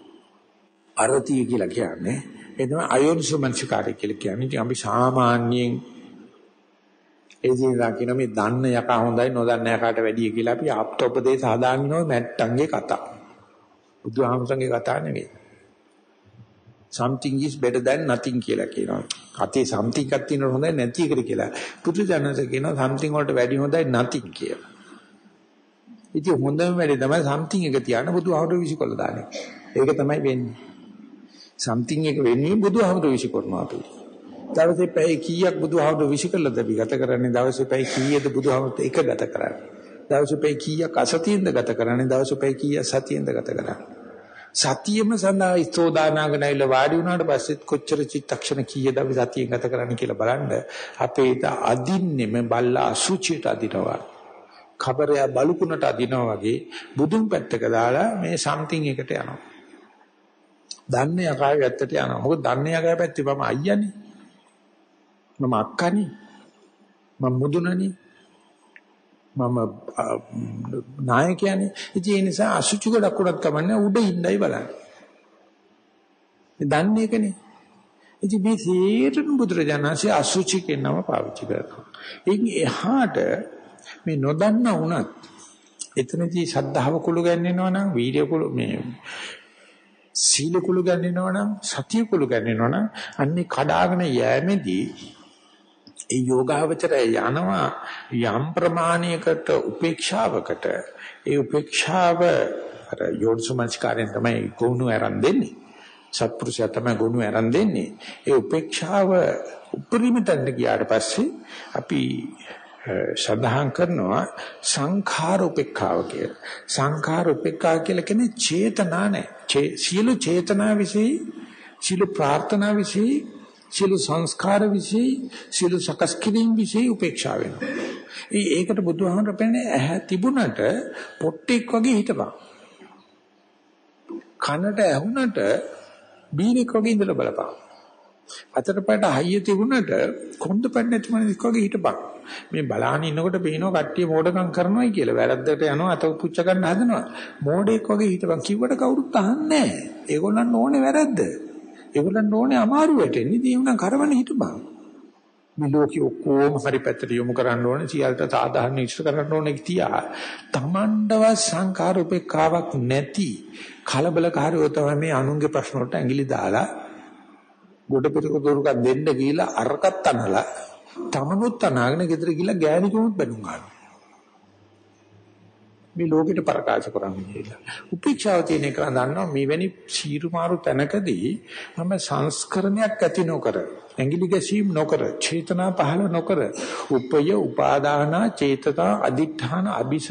A: අරතිය කියලා කියන්නේ. ඒ තමයි අයෝනිසෝමනසිකාරය කියලා කියන්නේ. ඉතින් අපි සාමාන්‍යයෙන් ඒ දිනලා කියන මේ දන්න යකා හොඳයි නොදන්න යකාට වැඩිය කියලා අපි ආප්තෝපදේශ ආදානිනෝ නැට්ටන්ගේ කතා. බුදුහාමුදුරන්ගේ කතා නෙවෙයි. something is better than nothing කියලා කියනවා. කතේ something එකක් තියෙනවා හොඳයි නැති එකට කියලා. පුදුජනස කියනවා something වලට වැඩි හොඳයි nothing කියලා. ඉතින් හොඳම වැඩි තමයි something එක තියන්න බුදුහාමුදුරු විසිකොල්ල දාන්නේ. ඒක තමයි වෙන්නේ. something එක වෙන්නේ බුදුහාමුදුරු විසිකොල්නවා අපි. දවසේ පැය කීයක් බුදුහාමුදුරු විසිකලද අපි ගත කරන්නේ දවසේ පැය කීයද බුදුහාමුදුරු එක ගත කරන්නේ දවසේ පැය කීයක් අසතියෙන්ද ගත කරන්නේ දවසේ පැය කීයක් සතියෙන්ද ගත කරන්නේ සතියෙම සඳහා ඉස්තෝදානාගෙන වාඩි වුණාට පස්සෙත් කොච්චර චිත්තක්ෂණ කීයද අපි සතියෙන් ගත කරන්නේ කියලා බලන්න අපේ අදින්නෙම බල්ලා අසුචියට අදිනවා ખબරය බලුකුණට අදිනවා වගේ බුදුන් පැත්තක දාලා මේ සම්තිං එකට යනවා දන්නේ යකාගේ පැත්තට යනවා මොකද දන්නේ යකාගේ පැත්තේ මම අයියානේ මම අක්කනේ මම මුදුනනේ. මම නායකයනේ. ඉතින් ඒ නිසා අසුචි ගොඩක් උඩක් කමන්නේ උඩ ඉන්නයි බලන්නේ. දන්නේ එකනේ. ඉතින් මේ සීරණ බුදුරජාණන්සේ අසුචි කියන නම පාවිච්චි කරනවා. ඒකෙන් එහාට මේ නොදන්නා වුණත් එතනදී ශ්‍රද්ධාව කුළු ගන්නනවා නම් වීර්ය කුළු මේ සීල කුළු ගන්නනවා නම් සතිය කුළු ගන්නනවා නම් අන්නේ කඩාගෙන යෑමේදී ඒ යෝගාවචරය යනවා යම් ප්‍රමාණයකට උපේක්ෂාවකට ඒ උපේක්ෂාව අර යෝනිසමස්කාරයෙන් තමයි ගුණ ආරම්භ දෙන්නේ සත්පුරුෂයා තමයි ගුණ ආරම්භ දෙන්නේ ඒ උපේක්ෂාව උපරිමතට ගියාට පස්සේ අපි සඳහන් කරනවා සංඛාර උපේක්ඛාව කියලා. සංඛාර උපේක්ඛා කියලා කියන්නේ චේතනා නැහැ. සියලු චේතනා વિશે, සියලු ප්‍රාර්ථනා વિશે, සියලු සංස්කාර વિશે, සියලු සකස් කිරීම વિશે උපේක්ෂා වෙනවා. ඒකට බුදුහාමර පෙන්නේ ඇහැ තිබුණට පොට්ටෙක් වගේ හිටපන්. කනට ඇහුණට බීරෙක් වගේ ඉඳලා බලපන්. අතට පැට හයිය තිබුණට කොන්ද පැන්න නැති මනසක් වගේ හිටපන්. මේ බලාන ඉන්නකොට පේනවා කට්ටිය මෝඩකම් කරනවායි කියලා. වැරද්දට යනවා අත පුච්ච ගන්න හදනවා. මෝඩෙක් වගේ හිටපන් කිව්වට කවුරුත් අහන්නේ නැහැ. ඒගොල්ලන් ඕනේ වැරද්ද. ඒගොල්ලන් ඕනේ අමාරු වෙටෙන්නේ. ඉතින් උනම් කරවන්න හිටපන්. මේ ලෝකෙ ඔක්කොම හරි පැත්තට යොමු කරන්න ඕනේ. සියල්ලට සාධාරණ ඉෂ්ට කරන්න ඕනේ කියා. තමන්ඩව සංකාර උපේක්ඛාවක් නැති කලබලකාරීව තමයි මේ අනුන්ගේ ප්‍රශ්න වලට ඇඟිලි දාලා ගොඩ පිටක දොරක දෙන්න ගිහිලා අරකට අනලා තමනුත් අනාගෙන ගෙදර ගිහිලා ගෑණිකුත් බැනුම් ගන්නවා. මේ ලෝකෙට ප්‍රකාශ කරන්නේ කියලා. උපේක්ෂාව තියෙන එක දන්නවා මෙවැනි සීරු මාරු තැනකදී මම සංස්කරණයක් ඇති නොකර, ඇඟිලි ගැසීම් නොකර, චේතනා පහළ නොකර, උපය, උපාදාන, චේතනා, අදිඨාන, අபிස,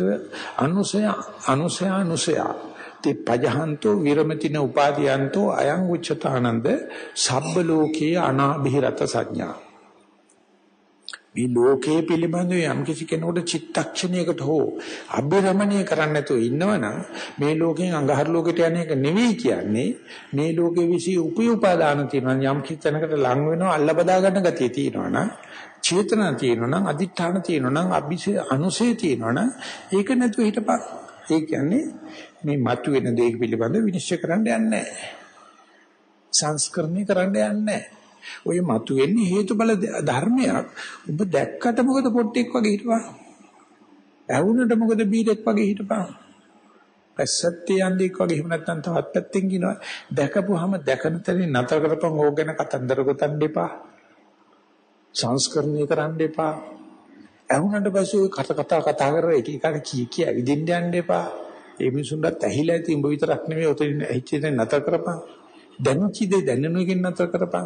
A: අනුසය තේ පජහන්තෝ විරමතින උපාදීයන්තෝ අයං උච්චතානන්ද සබ්බ ලෝකේ අනාභිරත සංඥා. මේ ලෝකයේ පිළිබඳව යම් කිසි කෙනෙකුට චිත්තක්ෂණයකට හෝ අභිරමණය කරන්න නැතුව ඉන්නවනම් මේ ලෝකෙන් අඟහරු ලෝකෙට යන එක නෙවෙයි කියන්නේ. මේ ලෝකයේ විසි උපාදාන තියෙනවා යම් කිසි තැනකට ලං වෙනවා අල්ල බදා ගන්න ගතිය තියෙනවනම් චේතනා තියෙනවනම් අදිඨාන තියෙනවනම් අනුසය තියෙනවනම් ඒක නැතුව හිටපන්. ඒ කියන්නේ මේ මතුවෙන දේ පිළිබඳව විනිශ්චය කරන්න යන්නේ නැහැ. සංස්කරණය කරන්න යන්නේ නැහැ. ඔය මතුවෙන්නේ හේතුඵල ධර්මයක්. ඔබ දැක්කට මොකද පොට්ටෙක් වගේ හිටපන්. ඇහුනට මොකද බීරෙක් වගේ හිටපන්. පැසත්තේ යන්දෙක් වගේ හිම නැත්තම් තවත් පැත්තෙන් කියනවා. දැකපුවාම දැකන තැනින් නතර කරපන් ඕක ගැන කතන්දර ගොතන්න එපා. සංස්කරණය කරන්න එපා. ඇහුනට පස්සේ ඔය කතා කර එක එකට කී ඇවිදින්න යන්න එපා. ඒ මිනිසුන්ට ඇහිලා ඇති උඹ විතරක් නෙමෙයි ඔතන හිච්චෙන් නතර කරපන්. දැනුච්ච දේ දැනනුවකින් නතර කරපන්.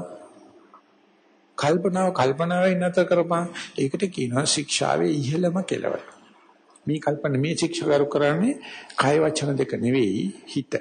A: කල්පනාවෙන් නතර කරපන්. ඒකට කියනවා ශික්ෂාවේ ඉහළම කෙලවර. මේ කල්පන මේ ශික්ෂාවරු කරන්නේ කය වචන දෙක නෙවෙයි හිත.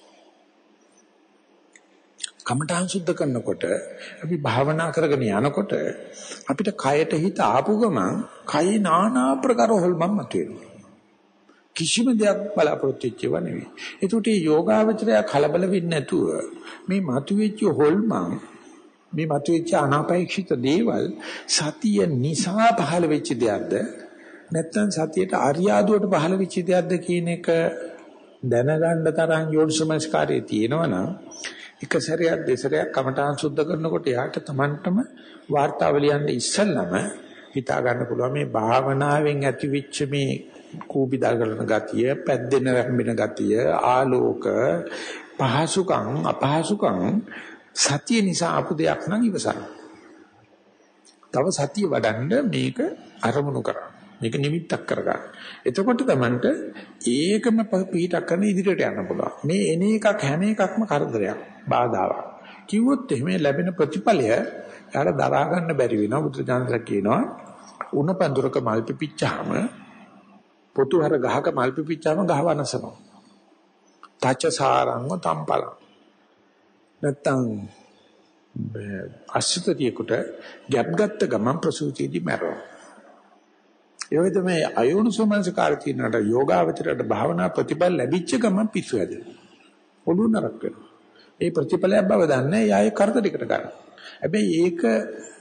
A: කමඨාන් සුද්ධ කරනකොට අපි භාවනා කරගෙන යනකොට අපිට කයට හිත ආපු ගමන් කයි নানা ආකාර හොල්මන් මතුවෙනවා. කිසිම දෙයක් බලාපොරොත්තු වෙච්චව නෙවෙයි. ඒකට මේ යෝගාවචරය කලබල වෙන්නේ නැතුව මේ මතුවෙච්ච හොල්මන් මේ මතුවෙච්ච අනාපේක්ෂිත දේවල් සතිය නිසා පහළ වෙච්ච දෙයක්ද නැත්නම් සතියට අරියාදුවට පහළ වෙච්ච දෙයක්ද කියන එක දැනගන්න තරම් යෝනිසමස්කාරයේ තියෙනවනම් එක සැරයක් දෙසරයක් කමඨාන් සුද්ධ කරනකොට යාට Tamanටම වාර්තාව ලියන්න ඉස්සෙල්ලම හිතා ගන්න පුළුවන් මේ භාවනාවෙන් ඇතිවෙච්ච මේ කූපි දාගලන ගතිය, පැද්දෙන රැම්බෙන ගතිය, ආලෝක, පහසුකම්, අපහසුකම් සතිය නිසා ආපු දෙයක් නම් ඉවසන්න. තව සතිය වඩන්න මේක අරමුණු කරන්න. මේක නිමිත්තක් කරගන්න. එතකොට Tamanට ඒකම පිටක් කරන ඉදිරියට යන්න පුළුවන්. මේ එන එකක් හැම එකක්ම කරදරයක්, බාධාවක්. කිව්වොත් එහෙම ලැබෙන ප්‍රතිඵලය යාර දරා ගන්න බැරි වෙනවා. බුදුචාන්ද්‍ර කියනවා උණ පඳුරක මල් පිපිච්චාම පොතුහර ගහක මල් පිපිච්චාම ගහ වනසනවා. තච්චසාරංව තම්පලං. නැත්තම් අසුතතියකට ගැප් ගත්ත ගමන් ප්‍රසූතියදී මැරෙනවා. ඒ වගේ තමයි අයෝනිසෝමනසිකාර තියෙනට යෝගාවචරයට භාවනා ප්‍රතිඵල ලැබිච්ච ගමන් පිස්සු හැදෙනවා. ඔළුව නරක වෙනවා. ඒ ප්‍රතිඵලයක් බව දන්නේ යායේ කරදරයකට ගන්න. හැබැයි ඒක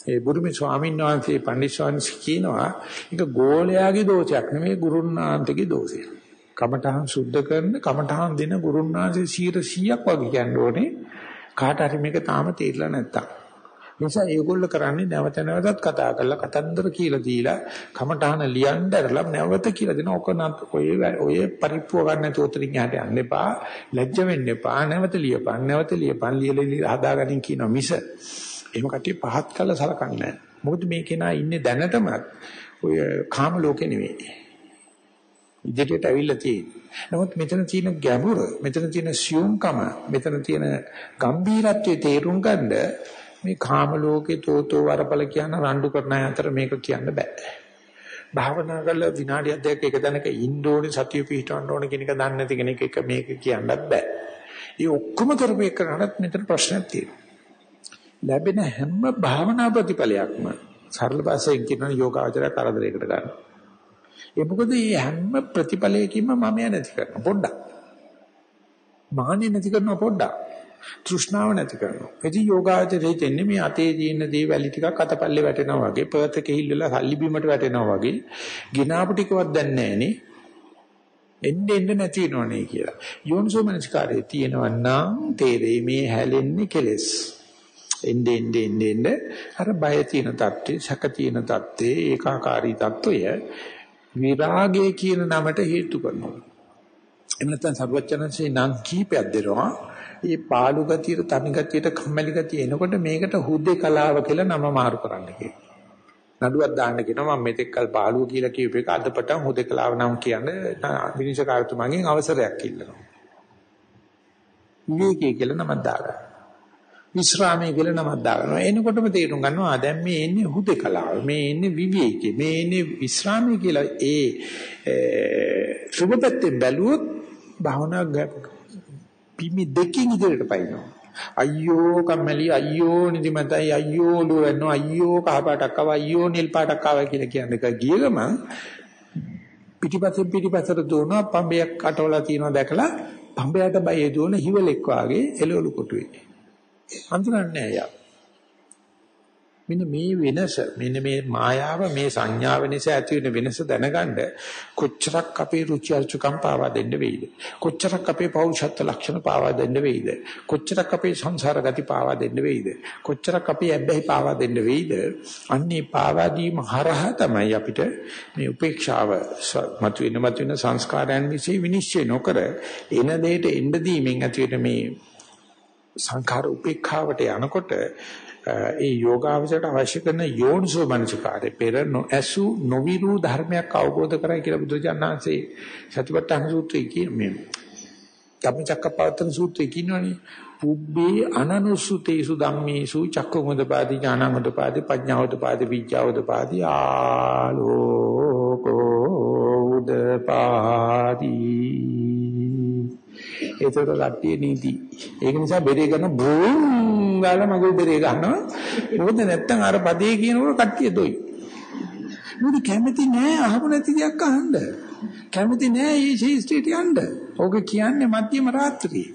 A: ඒ බුදුමි ස්වාමීන් වහන්සේ පණ්ඩිත ස්වාමීන් කියනවා ඒක ගෝලයාගේ දෝෂයක් නෙමෙයි ගුරුන්නාන්තගේ දෝෂය. කමඨහන් සුද්ධ කරන කමඨහන් දෙන ගුරුන්නාන්සේ 100ක් වගේ කියන්න ඕනේ. කාට හරි මේක තාම තේරිලා නැත්තම්. නිසා ඒගොල්ලෝ කරන්නේ නැවත නැවතත් කතා කරලා කතන්දර කියලා දීලා කමඨහන ලියන්න ඇරලා නැවත කියලා දෙන ඔය පරිප්පුව ගන්න නැතුව උතරින් යහට යන්න එපා. ලැජ්ජ වෙන්න එපා. නැවත ලියපන් ලියලා හදාගන්න කියනවා මිස එහෙම කට්ටිය පහත් කළා සලකන්නේ නැහැ. මොකද මේ කෙනා ඉන්නේ දැනටමත් ඔය කාම ලෝකේ නෙවෙයි. ඉදිරියට ඇවිල්ලා තියෙන්නේ. නමුත් මෙතන තියෙන ගැඹුර, මෙතන තියෙන සියුම්කම, මෙතන තියෙන ගැඹීරත්වයේ තේරුම් ගන්න මේ කාම ලෝකේ තෝතෝ වරපල කියන රණ්ඩු කරන අය අතර මේක කියන්න බෑ. භාවනා කරලා විනාඩියක් දෙකක් එක තැනක ඉන්න ඕනේ සතිය පිහිටවන්න ඕනේ කියන එක දන්නේ නැති කෙනෙක් එක මේක කියන්නත් බෑ. ඒ ඔක්කොම කරපු එකනට මෙතන ප්‍රශ්නයක් තියෙනවා. ලැබෙන හැම භාවනා ප්‍රතිඵලයක්ම සරල භාෂාවෙන් කියන යෝගාචරය කරදරයකට ගන්න. ඒ මොකද මේ හැම ප්‍රතිඵලයකින්ම මම නැති කරනවා පොඩ්ඩක්. මානෙ නැති කරනවා පොඩ්ඩක්. තෘෂ්ණාව නැති කරනවා. එදි යෝගාචරයේ දෙන්නේ මේ අතේ තියෙන දේ වැලි ටිකක් අතපල්ලේ වැටෙනවා වගේ, පර්ත කෙහිල් වෙලා සල්ලි බීමට වැටෙනවා වගේ, ගිනාපු ටිකවත් දැන්නේ නැහනේ. එන්නේ නැති වෙනවනේ කියලා. යෝනිසෝ මනස්කාරයේ තියෙනවා නම් තේරෙයි මේ හැලෙන්නේ කෙලෙස්. එන්නේ අර බය තියෙන தත්ත්වේ, සැක තියෙන தත්ත්වේ, ඒකාකාරී தත්ත්වය විරාගය කියන නමට හේතු කරනවා. එහෙම නැත්නම් සර්වචනන්සේ නම් කීපයක් දෙනවා. මේ පාළු ගතියට, තනි ගතියට, කම්මැලි ගතිය එනකොට මේකට හුදේ කලාව කියලා නම මාරු කරන්න කියනවා. නඩුවක් දාන්න කියනවා මම මෙතෙක් කල් පාළුව කියලා කියූප එක අදපටන් හුදේ කලාව නම් කියන්නේ විනිශ්චයකාරතුමාගෙන් අවසරයක් ඉල්ලනවා. විවේකී කියලා නමක් දාගන්න. විශ්‍රාමයේ කියලා නමක් දාගන්නවා. එනකොටම තේරුම් ගන්නවා දැන් මේ එන්නේ හුදේකලාව. මේ එන්නේ විවේකී. මේ එන්නේ විශ්‍රාමයේ කියලා සුබපැත්තෙන් බැලුවොත් භාවනා පිමි දෙකකින් ඉදිරියට පයින්නවා. අයියෝ කම්මැලි අයියෝ නිදිමතයි අයියෝ ලුවනෝ අයියෝ කහපාටක් ආව අයියෝ නිල් පාටක් ආව කියලා කියන්නේ එක ගිය ගමන් පිටිපස්සට දුවන පඹයක් අටවලා තියනවා දැකලා පඹයට බයේ දුවන හිවලෙක් වාගේ එළවලු කොටුවේ. අඳුරන්නේ නැහැ යා. මෙන්න මේ වෙනස, මෙන්න මේ මායාව, මේ සංඥාව නිසා ඇති වෙන වෙනස දැනගන්න කොච්චරක් අපේ රුචි අරුචිකම් පාවා දෙන්න වෙයිද? කොච්චරක් අපේ පෞරුෂත්ව ලක්ෂණ පාවා දෙන්න වෙයිද? කොච්චරක් අපේ සංසාර ගති පාවා දෙන්න වෙයිද? කොච්චරක් අපේ ඇබ්බැහි පාවා දෙන්න වෙයිද? අන්නේ පාවා දීම හරහා තමයි අපිට මේ උපේක්ෂාව මතුවෙන සංස්කාරයන් විශ්ේ විනිශ්චය නොකර එන දෙයට එන්න දීමෙන් ඇති වෙන මේ සංඛාර උපේක්ෂාවට යනකොට ඒ යෝගාවචරයට අවශ්‍ය කරන යෝනිසෝ මනසිකාරේ පෙර නොඇසු නොවිරු ධර්මයක් අවබෝධ කරයි කියලා බුදුරජාණන් වහන්සේ සතිපට්ඨාන සූත්‍රයේ කියන්නේ. ධම්මචක්කප්පවත්තන සූත්‍රයේ කියනවනේ පුබ්බේ අනනුසුතේසු ධම්මේසු චක්කමුදපාදි ඥානමුදපාදි පඤ්ඤාවුදපාදි විඥාවුදපාදි ආලෝකෝ උදපාදි. ඒතර කට්ටිය නීති. ඒක නිසා බෙරේ ගන්න බෝම් ගාලා මගුල් බෙරේ ගන්නවා. මොකද නැත්තම් අර පදේ කියනකොට කට්ටිය දොයි. මොකද කැමති නෑ අහපු නැති දෙයක් අහන්න. කැමති නෑ මේ ශීස්ත්‍රියට යන්න. ඕක කියන්නේ මධ්‍යම රාත්‍රියේ.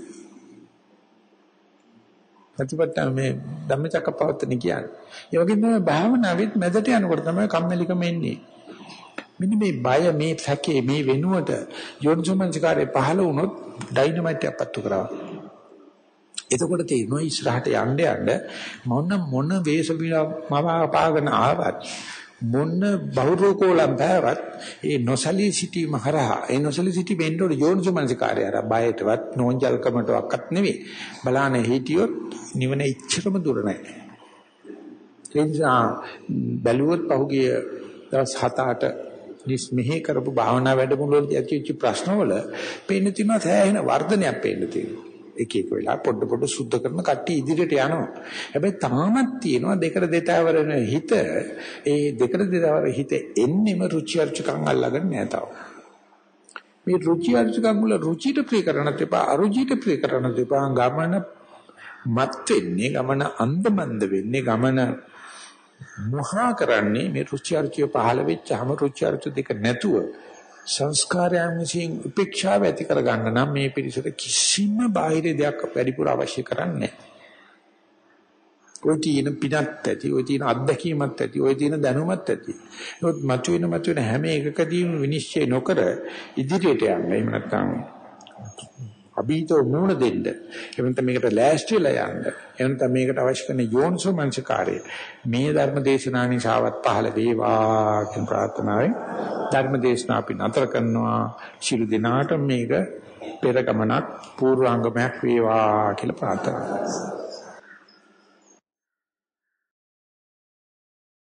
A: ප්‍රතිපත්ත මේ ධම්මචක්කප්පවත්තන කියන්නේ. ඒ වගේම තමයි භාවනාවෙත් මැදට යනකොට තමයි කම්මැලිකම එන්නේ. මෙන්න මේ බය මේ සැකේ මේ වෙනුවට යෝනිසෝමනසිකාරේ පහළ වුණොත් ඩයිනමයිට් එකක් පත්තු කරා. එතකොට තේරෙනවා ඉස්සරහට යන්න මොන වේශ පාගන ආවත් මොන බහුරෝකෝලම් බෑවත් ඒ නොසලී සිටීම හරහා ඒ නොසලී සිටීම එන්නෝට යෝනිසෝමනසිකාරය අර බයටවත් නෝන්ජල්කමටවත් නෙවෙයි. බලාන හිටියොත් නිවන ඉච්ඡරම දුර නැහැ. ඒ නිසා බැලුවොත් පහුගිය දවස් 7-8 මෙහි කරපු භාවනා වැඩමුළුවේදී ඇතිවෙච්ච ප්‍රශ්නවල පේන්න තියෙනවා සෑහෙන වර්ධනයක් පේන්න තියෙනවා. එක වෙලා පොඩ සුද්ධ කරන කට්ටිය ඉදිරියට යනවා. හැබැයි තාමත් තියෙනවා දෙකට දෙතාවරන හිත. ඒ දෙකට දෙතාවර හිත එන්නෙම රුචි අරුචිකම් අල්ලගෙන නැහැ තාම. මේ රුචි අරුචිකම් වල රුචිට ප්‍රිය කරනත් එපා අරුචිට ප්‍රිය කරනත් එපා. ගමන මත් වෙන්නේ ගමන අන්දමන්ද වෙන්නේ ගමන මොහා කරන්නේ මේ රුචි අරුචිය පහළ වෙච්චාම රුචි අරුචි දෙක නැතුව සංස්කාරයන් විසින් උපේක්ෂාව ඇති කර ගන්න නම් මේ පිරිසට කිසිම බාහිර දෙයක් වැඩිපුර අවශ්‍ය කරන්නේ නැහැ. ඔය තියෙන පිනත් ඇති, ඔය තියෙන අත්දැකීමත් ඇති, ඔය තියෙන දැනුමත් ඇති. ඒත් මතුවෙන හැම එකකදීම විනිශ්චය නොකර ඉදිරියට යන්න. එහෙම නැත්නම් අභීතෝ නුණ දෙන්න. එහෙම නැත්නම් මේකට ලෑස්ති වෙලා යන්න. එහෙම නැත්නම් මේකට අවශ්‍ය කරන යෝනිසෝ මනසිකාරය. මේ ධර්ම දේශනා නිසාවත් පහළ වේවා කියන ප්‍රාර්ථනාවෙන් ධර්ම දේශනා අපි නතර කරනවා. ශිරු දිනාට මේක පෙර ගමනක් පූර්වාංගමයක් වේවා කියලා ප්‍රාර්ථනා කරනවා.